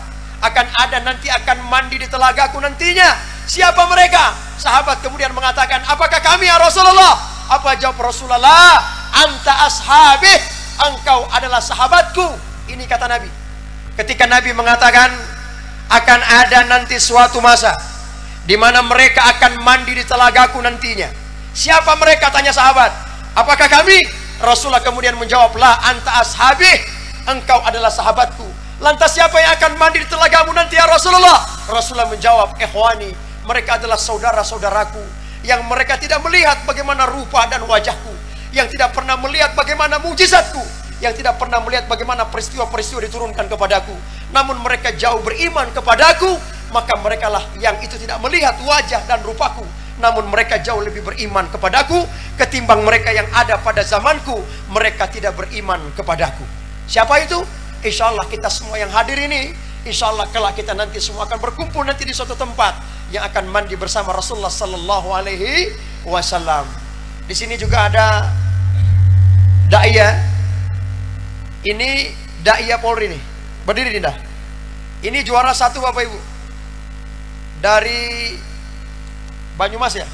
akan mandi di telagaku nantinya. Siapa mereka? Sahabat kemudian mengatakan, apakah kami ya Rasulullah? Apa jawab Rasulullah? Anta ashabih, engkau adalah sahabatku. Ini kata Nabi. Ketika Nabi mengatakan akan ada nanti suatu masa di mana mereka akan mandi di telagaku nantinya. Siapa mereka? Tanya sahabat. Apakah kami? Rasulullah kemudian menjawab, la anta ashabih, engkau adalah sahabatku. Lantas siapa yang akan mandi di telagamu nanti ya Rasulullah? Rasulullah menjawab, ikhwani, mereka adalah saudara-saudaraku yang mereka tidak melihat bagaimana rupa dan wajahku, yang tidak pernah melihat bagaimana mujizatku, yang tidak pernah melihat bagaimana peristiwa-peristiwa diturunkan kepadaku, namun mereka jauh beriman kepadaku. Maka mereka lah yang itu tidak melihat wajah dan rupaku, namun mereka jauh lebih beriman kepadaku ketimbang mereka yang ada pada zamanku. Mereka tidak beriman kepadaku. Siapa itu? Insya Allah kita semua yang hadir ini, insya Allah kelak kita nanti semua akan berkumpul nanti di suatu tempat yang akan mandi bersama Rasulullah Sallallahu Alaihi Wasallam. Di sini juga ada da'iyah. Ini da'iyah Polri nih, berdiri Dinda. Ini juara 1 Bapak Ibu, dari Banyumas ya.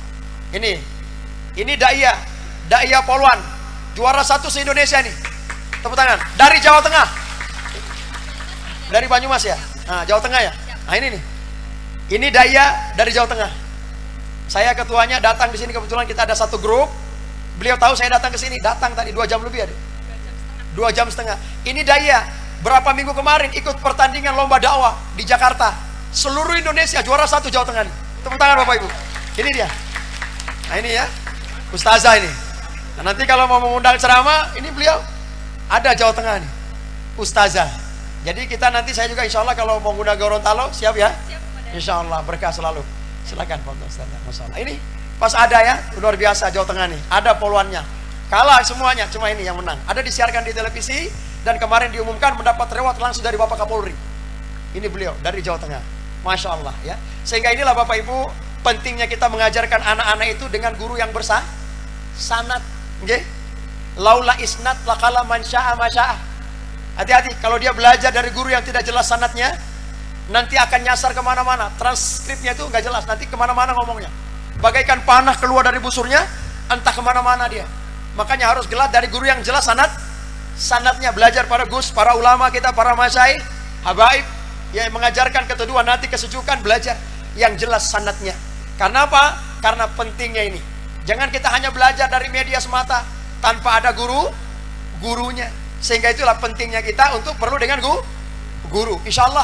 Ini da'iyah Polwan, juara 1 se-Indonesia nih. Tepuk tangan. Dari Jawa Tengah, dari Banyumas ya. Nah, Jawa Tengah ya. Nah ini nih, ini da'iyah dari Jawa Tengah. Saya ketuanya, datang di sini kebetulan kita ada satu grup. Beliau tahu saya datang ke sini, datang tadi 2 jam lebih ada. 2 jam setengah. Ini da'iyah berapa minggu kemarin ikut pertandingan lomba dakwah di Jakarta. Seluruh Indonesia juara 1 Jawa Tengah nih. Tepuk tangan Bapak Ibu. Ini dia. Nah ini ya, Ustazah ini. Nah, nanti kalau mau mengundang ceramah, ini beliau ada Jawa Tengah nih, Ustazah. Jadi kita nanti, saya juga insya Allah kalau mau mengundang Gorontalo, siap ya? Insya Allah, berkah selalu. Silakan Pak Ustazah. Masalah. Ini pas ada ya, luar biasa Jawa Tengah nih. Ada poluannya. Kalah semuanya, cuma ini yang menang. Ada disiarkan di televisi dan kemarin diumumkan mendapat reward langsung dari Bapak Kapolri. Ini beliau dari Jawa Tengah. Masya Allah ya. Sehingga inilah Bapak Ibu, pentingnya kita mengajarkan anak-anak itu dengan guru yang sanad. Nggih? Laula isnad laqala man syaa ma syaa. Hati-hati kalau dia belajar dari guru yang tidak jelas sanadnya, nanti akan nyasar kemana-mana. Transkripnya itu nggak jelas, nanti kemana-mana ngomongnya. Bagaikan panah keluar dari busurnya, entah kemana-mana dia. Makanya harus gelat dari guru yang jelas sanadnya. Belajar para gus, para ulama kita, para masyaikh, habaib yang mengajarkan keteduhan hati, kesejukan, belajar yang jelas sanadnya. Karena apa? Karena pentingnya ini. Jangan kita hanya belajar dari media semata tanpa ada gurunya. Sehingga itulah pentingnya kita untuk perlu dengan guru. Insya Allah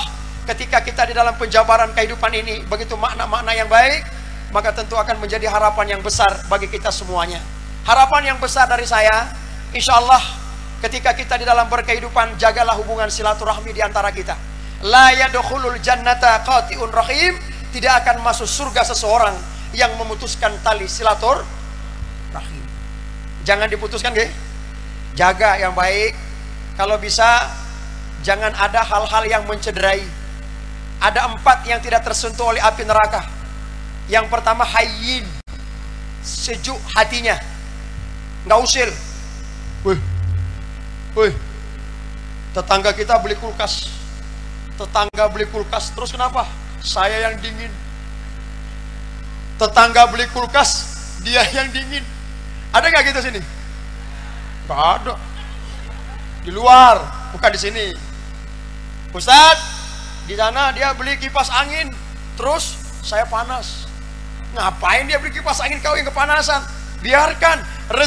ketika kita di dalam penjabaran kehidupan ini begitu makna-makna yang baik, maka tentu akan menjadi harapan yang besar bagi kita semuanya. Harapan yang besar dari saya, insya Allah ketika kita di dalam berkehidupan, jagalah hubungan silaturahmi di antara kita. La yadkhulul jannata qati'un rahim, tidak akan masuk surga seseorang yang memutuskan tali silaturahim. Jangan diputuskan, nggih. Jaga yang baik. Kalau bisa jangan ada hal-hal yang mencederai. Ada 4 yang tidak tersentuh oleh api neraka. Yang pertama, hayyin, sejuk hatinya, nggak usil. Wih, tetangga kita beli kulkas, terus kenapa? Saya yang dingin. Tetangga beli kulkas, dia yang dingin. Ada nggak gitu sini? Nggak ada. Di luar, bukan di sini. Ustadz, di sana dia beli kipas angin, terus saya panas. Ngapain dia beli kipas angin, kau yang kepanasan? Biarkan,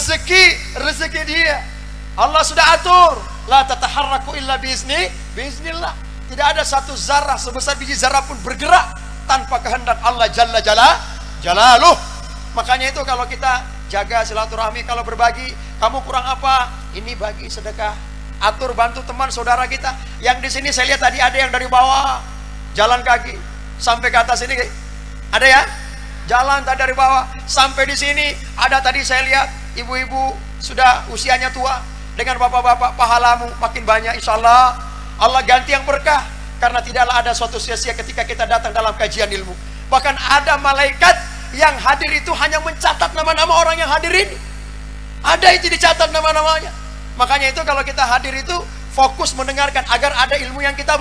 rezeki dia. Allah sudah atur. La tataharraku illa biiznillah. Tidak ada satu zarah sebesar biji zarah pun bergerak tanpa kehendak Allah Jalla Jalaluh. Makanya itu kalau kita jaga silaturahmi, kalau berbagi, kamu kurang apa? Ini bagi sedekah. Atur, bantu teman saudara kita. Yang di sini saya lihat tadi ada yang dari bawah jalan kaki sampai ke atas ini, ada ya? Jalan tadi dari bawah sampai di sini. Ada tadi saya lihat ibu-ibu sudah usianya tua dengan bapak-bapak, pahalamu makin banyak insya Allah. Allah ganti yang berkah, karena tidaklah ada suatu sia-sia ketika kita datang dalam kajian ilmu. Bahkan ada malaikat yang hadir itu hanya mencatat nama-nama orang yang hadir ini. Ada itu dicatat nama-namanya. Makanya itu kalau kita hadir itu fokus mendengarkan agar ada ilmu yang kita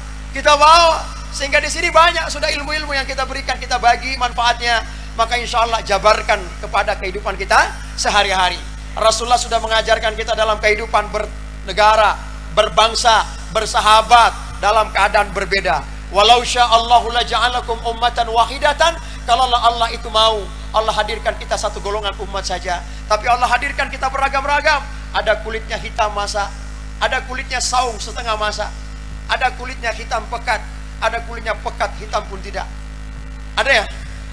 bawa. Sehingga di sini banyak sudah ilmu-ilmu yang kita berikan, kita bagi manfaatnya. Maka insya Allah jabarkan kepada kehidupan kita sehari-hari. Rasulullah sudah mengajarkan kita dalam kehidupan bernegara, berbangsa, bersahabat dalam keadaan berbeda. Walau sya'allahu la ja'alakum ummatan wahidatan. Kalau Allah itu mau, Allah hadirkan kita satu golongan umat saja. Tapi Allah hadirkan kita beragam-ragam. Ada kulitnya hitam masa, ada kulitnya saung setengah masa, ada kulitnya hitam pekat, ada kulitnya pekat hitam pun tidak. Ada ya?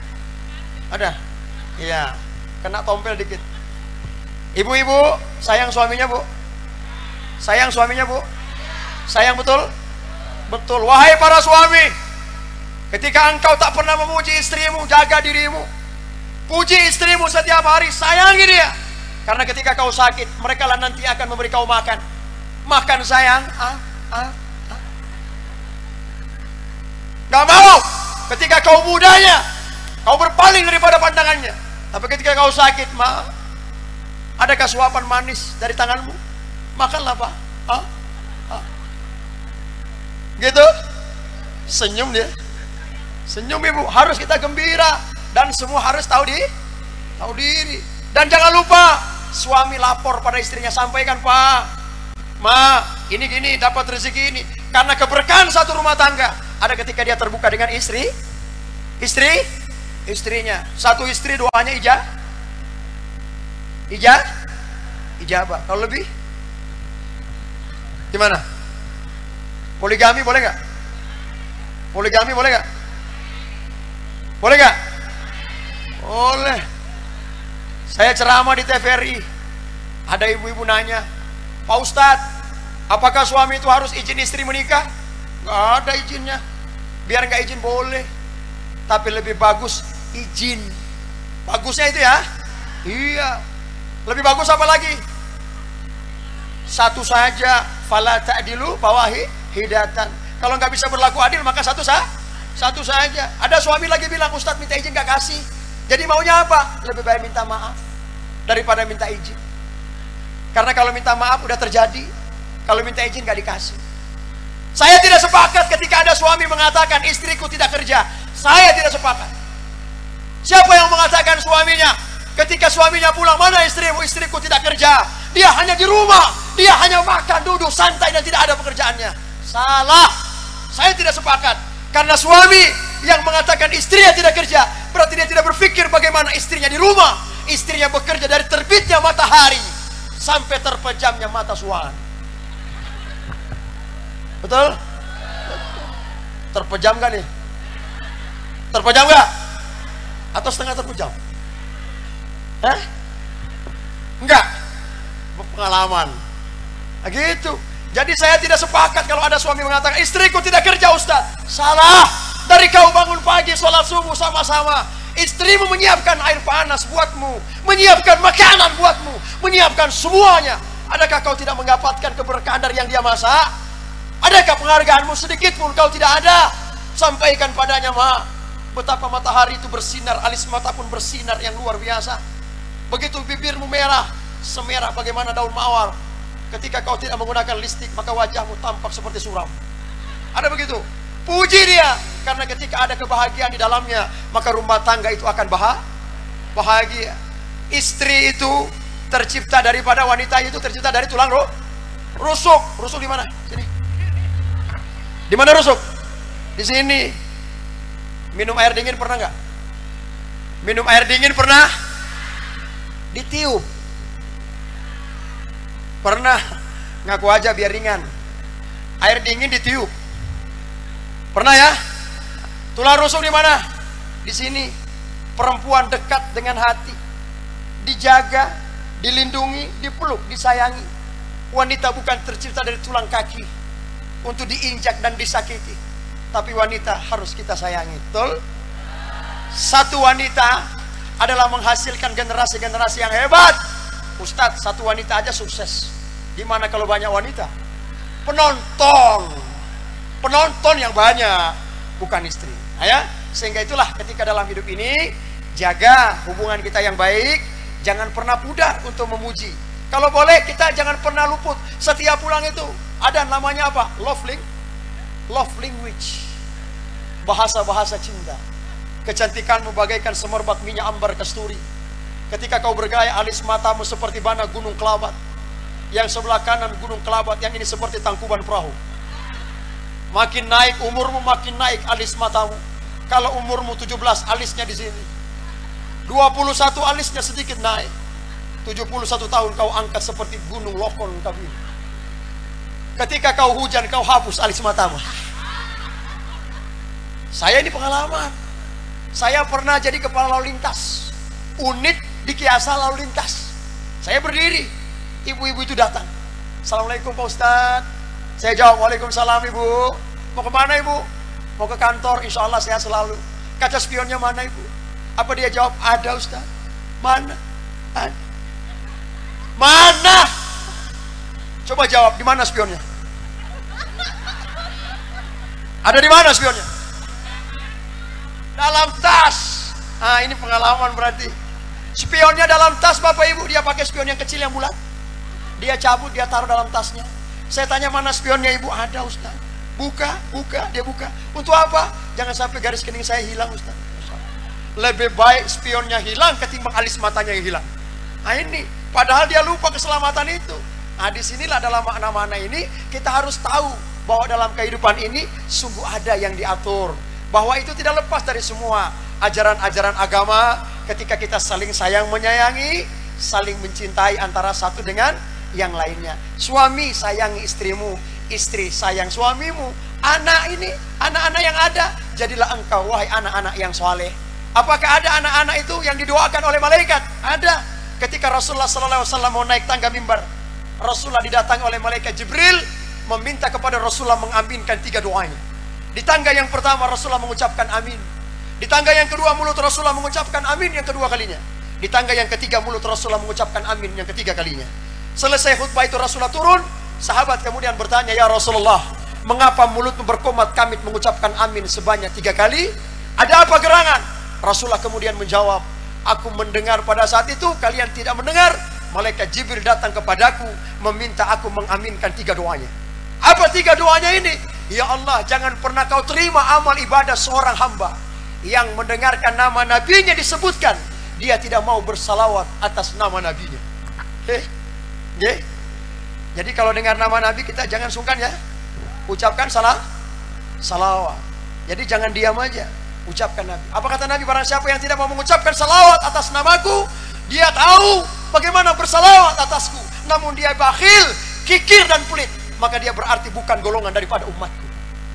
Ada? Iya. Kena tompel dikit. Ibu-ibu sayang suaminya, Bu? Sayang suaminya, Bu? Sayang betul? Betul. Wahai para suami, ketika engkau tak pernah memuji istrimu, jaga dirimu. Puji istrimu setiap hari, sayangi dia. Karena ketika kau sakit, mereka lah nanti akan memberi kau makan. Makan sayang. Gak mau. Ketika kau mudanya, kau berpaling daripada pandangannya. Tapi ketika kau sakit, adakah suapan manis dari tanganmu? Makanlah, Pak. Gitu. Senyum dia. Senyum, ibu. Harus kita gembira. Dan semua harus tahu diri. Dan jangan lupa, suami lapor pada istrinya, sampaikan, Pak, Ma, ini gini, dapat rezeki ini. Karena keberkahan satu rumah tangga ada ketika dia terbuka dengan istrinya. Satu istri doanya ijabah. Kalau lebih gimana? Poligami boleh nggak? Poligami boleh nggak? Boleh nggak? Boleh. Saya ceramah di TVRI, ada ibu-ibu nanya, Pak Ustadz, apakah suami itu harus izin istri menikah? Nggak ada izinnya. Biar nggak izin boleh, tapi lebih bagus izin. Bagusnya itu ya? Iya. Lebih bagus apa lagi? Satu saja, fala ta'dilu bawahi hidatan. Kalau nggak bisa berlaku adil, maka satu saja. Ada suami lagi bilang, Ustadz minta izin nggak kasih. Jadi maunya apa? Lebih baik minta maaf daripada minta izin. Karena kalau minta maaf udah terjadi, kalau minta izin gak dikasih. Saya tidak sepakat ketika ada suami mengatakan istriku tidak kerja. Saya tidak sepakat. Siapa yang mengatakan suaminya ketika suaminya pulang, mana istrimu? Istriku tidak kerja. Dia hanya di rumah, dia hanya makan, duduk santai dan tidak ada pekerjaannya. Salah. Saya tidak sepakat. Karena suami yang mengatakan istrinya tidak kerja, berarti dia tidak berpikir bagaimana istrinya di rumah. Istrinya bekerja dari terbitnya matahari sampai terpejamnya mata suami. Betul? Terpejam gak nih? Terpejam gak? Atau setengah terpejam? Hah? Enggak. Pengalaman. Nah, gitu. Jadi saya tidak sepakat kalau ada suami mengatakan istriku tidak kerja Ustaz. Salah. Dari kau bangun pagi sholat subuh sama-sama, istrimu menyiapkan air panas buatmu, menyiapkan makanan buatmu, menyiapkan semuanya. Adakah kau tidak mendapatkan keberkahan dari yang dia masak? Adakah penghargaanmu sedikit pun kau tidak ada? Sampaikan padanya, ma, betapa matahari itu bersinar, alis mata pun bersinar yang luar biasa. Begitu bibirmu merah, semerah bagaimana daun mawar. Ketika kau tidak menggunakan lipstik, maka wajahmu tampak seperti suram. Ada begitu. Puji dia, karena ketika ada kebahagiaan di dalamnya, maka rumah tangga itu akan bahagia. Istri itu tercipta daripada wanita itu tercipta dari tulang rusuk. Rusuk di mana? Sini. Di mana rusuk? Di sini. Minum air dingin pernah nggak? Minum air dingin pernah? Ditiup. Pernah? Ngaku aja biar ringan. Air dingin ditiup. Pernah ya? Tulang rusuk di mana? Di sini. Perempuan dekat dengan hati, dijaga, dilindungi, dipeluk, disayangi. Wanita bukan tercipta dari tulang kaki untuk diinjak dan disakiti, tapi wanita harus kita sayangi. Betul? Satu wanita adalah menghasilkan generasi-generasi yang hebat. Ustadz, satu wanita aja sukses. Gimana kalau banyak wanita? Penonton yang banyak, bukan istri. Nah, ya, sehingga itulah ketika dalam hidup ini jaga hubungan kita yang baik, jangan pernah pudar untuk memuji. Kalau boleh kita jangan pernah luput. Setiap pulang itu ada namanya apa? Love language. Bahasa-bahasa cinta. Kecantikanmu bagaikan semerbak minyak ambar kasturi. Ketika kau bergaya, alis matamu seperti bana gunung Kelabat. Yang sebelah kanan gunung Kelabat, yang ini seperti tangkuban perahu. Makin naik umurmu, makin naik alis matamu. Kalau umurmu 17, alisnya di sini. 21 alisnya sedikit naik. 71 tahun kau angkat seperti gunung Lokon kabin. Ketika kau hujan, kau hapus alis matamu. Saya ini pengalaman. Saya pernah jadi kepala lalu lintas. Unit di Kiasa lalu lintas. Saya berdiri. Ibu-ibu itu datang. Assalamualaikum Pak Ustadz. Saya jawab, waalaikumsalam ibu. Mau kemana ibu? Mau ke kantor, insya Allah saya selalu. Kaca spionnya mana ibu? Apa dia jawab? Ada Ustaz. Mana? Ada. Mana? Coba jawab, di mana spionnya? Ada di mana spionnya? Dalam tas. Nah, ini pengalaman berarti. Spionnya dalam tas Bapak Ibu. Dia pakai spion yang kecil yang bulat. Dia cabut, dia taruh dalam tasnya. Saya tanya, mana spionnya ibu? Ada Ustaz. Buka, dia buka. Untuk apa? Jangan sampai garis kening saya hilang Ustaz. Lebih baik spionnya hilang ketimbang alis matanya yang hilang. Nah ini, padahal dia lupa keselamatan itu. Nah disinilah dalam makna-makna ini kita harus tahu bahwa dalam kehidupan ini sungguh ada yang diatur. Bahwa itu tidak lepas dari semua ajaran-ajaran agama. Ketika kita saling sayang menyayangi, saling mencintai antara satu dengan yang lainnya. Suami sayangi istrimu, istri sayang suamimu. Anak-anak yang ada, jadilah engkau wahai anak-anak yang soleh. Apakah ada anak-anak itu yang didoakan oleh malaikat? Ada. Ketika Rasulullah SAW mau naik tangga mimbar, Rasulullah didatangi oleh malaikat Jibril, meminta kepada Rasulullah mengaminkan 3 doanya. Di tangga yang pertama Rasulullah mengucapkan amin. Di tangga yang kedua mulut Rasulullah mengucapkan amin yang kedua kalinya. Di tangga yang ketiga mulut Rasulullah mengucapkan amin yang ketiga kalinya. Selesai khutbah itu Rasulullah turun. Sahabat kemudian bertanya, ya Rasulullah, mengapa mulutmu berkomat kamit mengucapkan amin sebanyak 3 kali? Ada apa gerangan? Rasulullah kemudian menjawab, aku mendengar pada saat itu, kalian tidak mendengar. Malaikat Jibril datang kepadaku, meminta aku mengaminkan 3 doanya. Apa 3 doanya ini? Ya Allah, jangan pernah kau terima amal ibadah seorang hamba yang mendengarkan nama nabinya disebutkan, dia tidak mau bersalawat atas nama nabinya. Jadi kalau dengar nama nabi kita jangan sungkan ya, ucapkan salawat. Jadi jangan diam aja, ucapkan nabi. Apa kata Nabi? Barang siapa yang tidak mau mengucapkan salawat atas namaku, dia tahu bagaimana bersalawat atasku, namun dia bakhil, kikir dan pelit, maka dia berarti bukan golongan daripada umatku.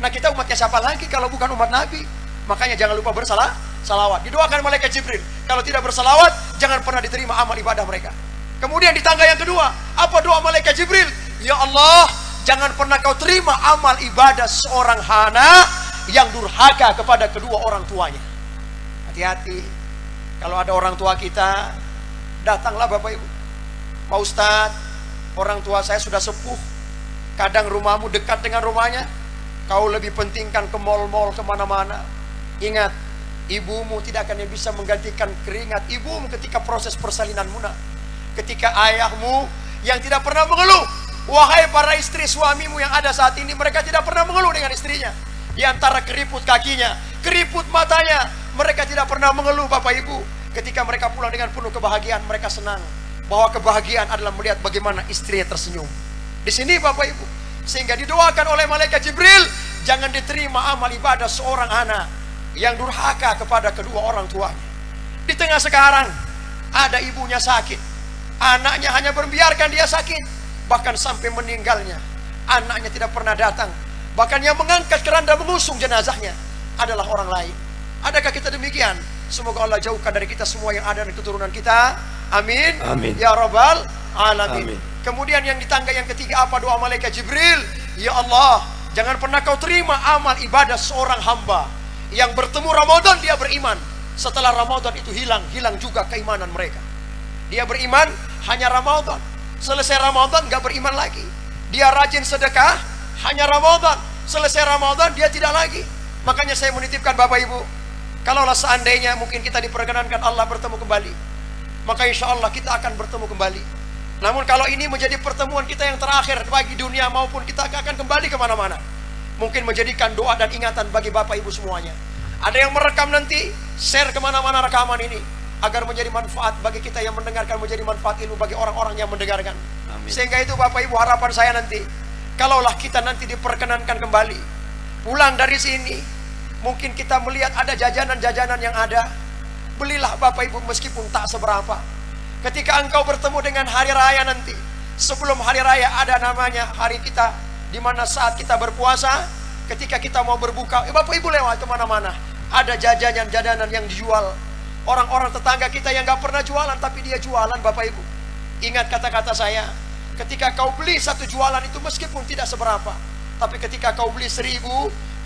Nah kita umatnya siapa lagi kalau bukan umat Nabi? Makanya jangan lupa salawat. Didoakan malaikat Jibril. Kalau tidak bersalawat, jangan pernah diterima amal ibadah mereka. Kemudian di tangga yang kedua, apa doa malaikat Jibril? Ya Allah, jangan pernah kau terima amal ibadah seorang hana yang durhaka kepada kedua orang tuanya. Hati-hati. Kalau ada orang tua kita, datanglah Bapak Ibu. Pak Ustadz, orang tua saya sudah sepuh. Kadang rumahmu dekat dengan rumahnya, kau lebih pentingkan ke mal-mal kemana-mana. Ingat, ibumu tidak akan bisa menggantikan keringat ibumu ketika proses persalinanmu. Ketika ayahmu yang tidak pernah mengeluh. Wahai para istri suamimu yang ada saat ini, mereka tidak pernah mengeluh dengan istrinya. Di antara keriput kakinya, keriput matanya, mereka tidak pernah mengeluh Bapak Ibu. Ketika mereka pulang dengan penuh kebahagiaan, mereka senang. Bahwa kebahagiaan adalah melihat bagaimana istrinya tersenyum. Di sini Bapak Ibu, sehingga didoakan oleh malaikat Jibril, jangan diterima amal ibadah seorang anak yang durhaka kepada kedua orang tuanya. Di tengah sekarang ada ibunya sakit, anaknya hanya membiarkan dia sakit, bahkan sampai meninggalnya anaknya tidak pernah datang. Bahkan yang mengangkat keranda mengusung jenazahnya adalah orang lain. Adakah kita demikian? Semoga Allah jauhkan dari kita semua yang ada di keturunan kita. Amin. Amin. Ya Rabbal Alamin. Amin. Kemudian yang di tangga yang ketiga apa doa malaikat Jibril? Ya Allah, jangan pernah kau terima amal ibadah seorang hamba yang bertemu Ramadan dia beriman. Setelah Ramadan itu hilang juga keimanan mereka. Dia beriman hanya Ramadan. Selesai Ramadan gak beriman lagi. Dia rajin sedekah hanya Ramadan. Selesai Ramadan dia tidak lagi. Makanya saya menitipkan Bapak Ibu, kalaulah seandainya mungkin kita diperkenankan Allah bertemu kembali, maka insya Allah kita akan bertemu kembali. Namun kalau ini menjadi pertemuan kita yang terakhir bagi dunia maupun kita akan kembali kemana-mana, mungkin menjadikan doa dan ingatan bagi Bapak Ibu semuanya. Ada yang merekam nanti, share kemana-mana rekaman ini, agar menjadi manfaat bagi kita yang mendengarkan, menjadi manfaat ilmu bagi orang-orang yang mendengarkan. Amin. Sehingga itu Bapak Ibu harapan saya nanti, kalaulah kita nanti diperkenankan kembali, pulang dari sini, mungkin kita melihat ada jajanan-jajanan yang ada, belilah Bapak Ibu meskipun tak seberapa. Ketika engkau bertemu dengan hari raya nanti, sebelum hari raya ada namanya hari kita, di mana saat kita berpuasa, ketika kita mau berbuka, Bapak Ibu lewat kemana-mana, ada jajanan-jajanan yang dijual. Orang-orang tetangga kita yang gak pernah jualan, tapi dia jualan Bapak Ibu. Ingat kata-kata saya, ketika kau beli satu jualan itu meskipun tidak seberapa, tapi ketika kau beli 1.000, 2.000,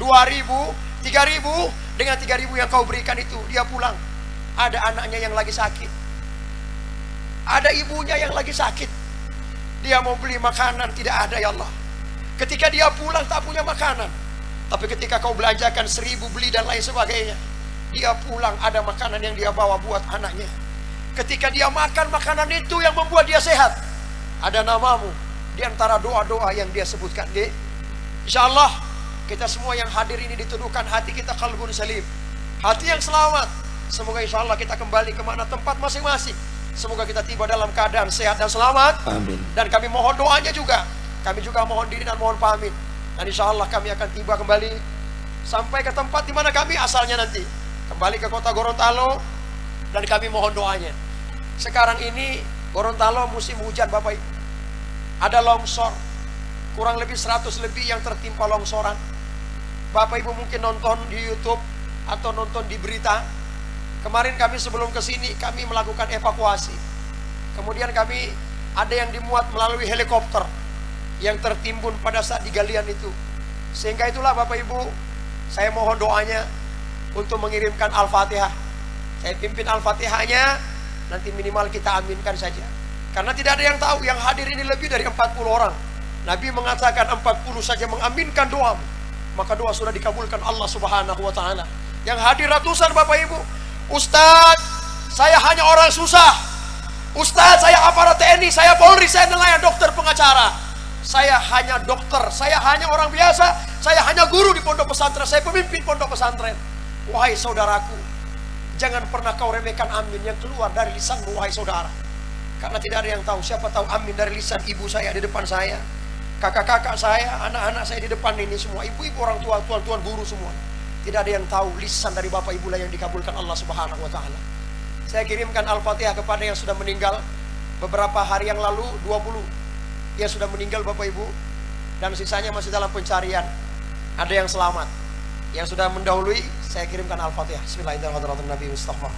3.000, dengan 3.000 yang kau berikan itu, dia pulang, ada anaknya yang lagi sakit, ada ibunya yang lagi sakit, dia mau beli makanan, tidak ada ya Allah. Ketika dia pulang tak punya makanan, tapi ketika kau belanjakan 1.000 beli dan lain sebagainya, dia pulang ada makanan yang dia bawa buat anaknya. Ketika dia makan makanan itu yang membuat dia sehat, ada namamu di antara doa-doa yang dia sebutkan. Insya Allah kita semua yang hadir ini dituduhkan hati kita qalbun salim, hati yang selamat. Semoga insya Allah kita kembali kemana tempat masing-masing. Semoga kita tiba dalam keadaan sehat dan selamat. Amin. Dan kami mohon doanya juga. Kami juga mohon diri dan mohon pamit. Dan insya Allah kami akan tiba kembali sampai ke tempat di mana kami asalnya nanti, kembali ke kota Gorontalo. Dan kami mohon doanya. Sekarang ini Gorontalo musim hujan Bapak Ibu. Ada longsor, kurang lebih 100 lebih yang tertimpa longsoran. Bapak Ibu mungkin nonton di YouTube atau nonton di berita. Kemarin kami sebelum ke sini kami melakukan evakuasi. Kemudian kami ada yang dimuat melalui helikopter yang tertimbun pada saat di galian itu. Sehingga itulah Bapak Ibu, saya mohon doanya untuk mengirimkan Al-Fatihah. Saya pimpin Al-Fatihahnya, nanti minimal kita aminkan saja. Karena tidak ada yang tahu, yang hadir ini lebih dari 40 orang. Nabi mengatakan 40 saja mengaminkan doamu, maka doa sudah dikabulkan Allah Subhanahu wa ta'ala. Yang hadir ratusan Bapak Ibu. Ustadz, saya hanya orang susah. Ustadz, saya aparat TNI, saya Polri, saya nelayan, dokter, pengacara. Saya hanya dokter, saya hanya orang biasa, saya hanya guru di pondok pesantren, saya pemimpin pondok pesantren. Wahai saudaraku, jangan pernah kau remehkan amin yang keluar dari lisanmu, wahai saudara. Karena tidak ada yang tahu, siapa tahu amin dari lisan ibu saya di depan saya, kakak-kakak saya, anak-anak saya di depan ini semua, ibu-ibu, orang tua, tuan-tuan guru semua. Tidak ada yang tahu lisan dari Bapak Ibu lah yang dikabulkan Allah Subhanahu wa ta'ala. Saya kirimkan Al-Fatihah kepada yang sudah meninggal beberapa hari yang lalu, 20 yang sudah meninggal Bapak Ibu, dan sisanya masih dalam pencarian. Ada yang selamat. Yang sudah mendahului saya kirimkan Al-Fatihah. Bismillahirrahmanirrahim. Nabi Mustafa.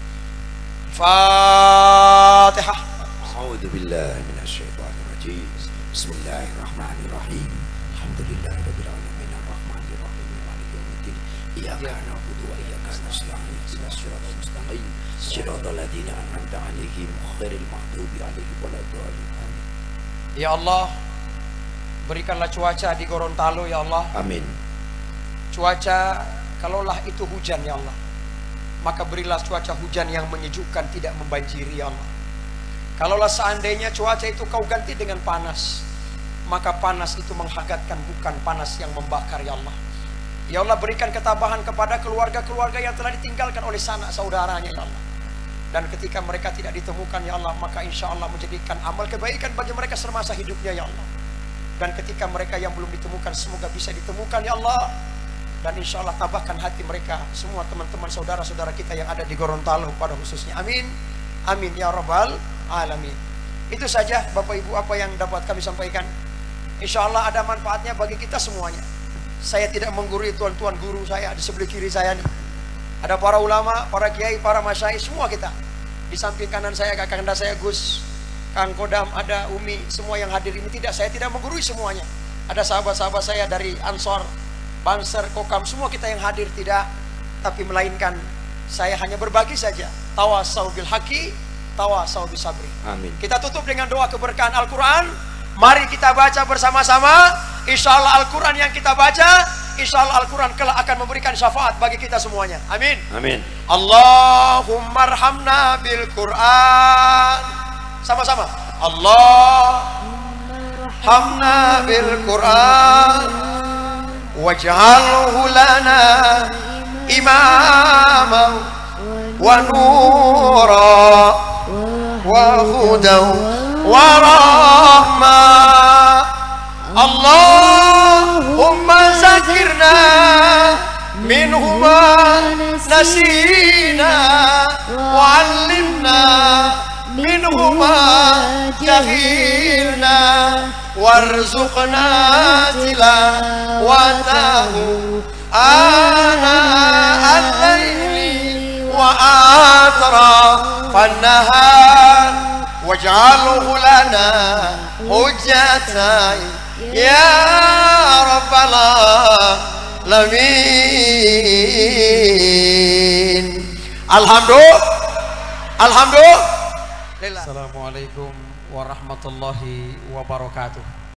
Fatihah. A'udzu billahi minasyaitonir rajim. Bismillahirrahmanirrahim. Alhamdulillahirabbil alamin arrahmanir rahim maliki yaumiddin. Iyyaka na'budu wa iyyaka nasta'in. Ihdinas siratal mustaqim. Siratal ladzina an'amta 'alaihim ghairil maghdubi 'alaihim waladdallin. Ya Allah, berikanlah cuaca di Gorontalo ya Allah. Amin. Cuaca, kalaulah itu hujan ya Allah, maka berilah cuaca hujan yang menyejukkan, tidak membanjiri ya Allah. Kalaulah seandainya cuaca itu kau ganti dengan panas, maka panas itu menghangatkan, bukan panas yang membakar ya Allah. Ya Allah, berikan ketabahan kepada keluarga-keluarga yang telah ditinggalkan oleh sanak saudaranya ya Allah. Dan ketika mereka tidak ditemukan ya Allah, maka insya Allah menjadikan amal kebaikan bagi mereka semasa hidupnya ya Allah. Dan ketika mereka yang belum ditemukan, semoga bisa ditemukan ya Allah. Dan insya Allah tabahkan hati mereka, semua teman-teman saudara-saudara kita yang ada di Gorontalo pada khususnya. Amin. Amin ya rabbal alamin. Itu saja Bapak Ibu apa yang dapat kami sampaikan. Insya Allah ada manfaatnya bagi kita semuanya. Saya tidak menggurui tuan-tuan guru saya di sebelah kiri saya nih. Ada para ulama, para kiai, para masyayikh, semua kita. Di samping kanan saya kakanda saya Gus, Kang Kodam, ada Umi, semua yang hadir ini saya tidak menggurui semuanya. Ada sahabat-sahabat saya dari Ansor, Banser, Kokam, semua kita yang hadir tidak, tapi melainkan saya hanya berbagi saja. Tawasau bil haqi, tawasau bis sabri. Amin. Kita tutup dengan doa keberkahan Al-Quran. Mari kita baca bersama-sama. Insya Allah Al-Quran yang kita baca, insya Allah Al-Quran kelak akan memberikan syafaat bagi kita semuanya. Amin. Amin. Allahumma arhamna bil Quran. Sama-sama. Allahumma bil Quran. Waj'alhu lana imama wa nura wa hudan wa rahmah. Allahumma zakirna minhu ma nasina wa 'allimna minhu ma jahilna warzuqna tilawatahu ana al-laili wa atrafan nahar waj'alhu lana hujjatan ya rabbal alamin. Alhamdulillah. Assalamualaikum warahmatullahi wabarakatuh.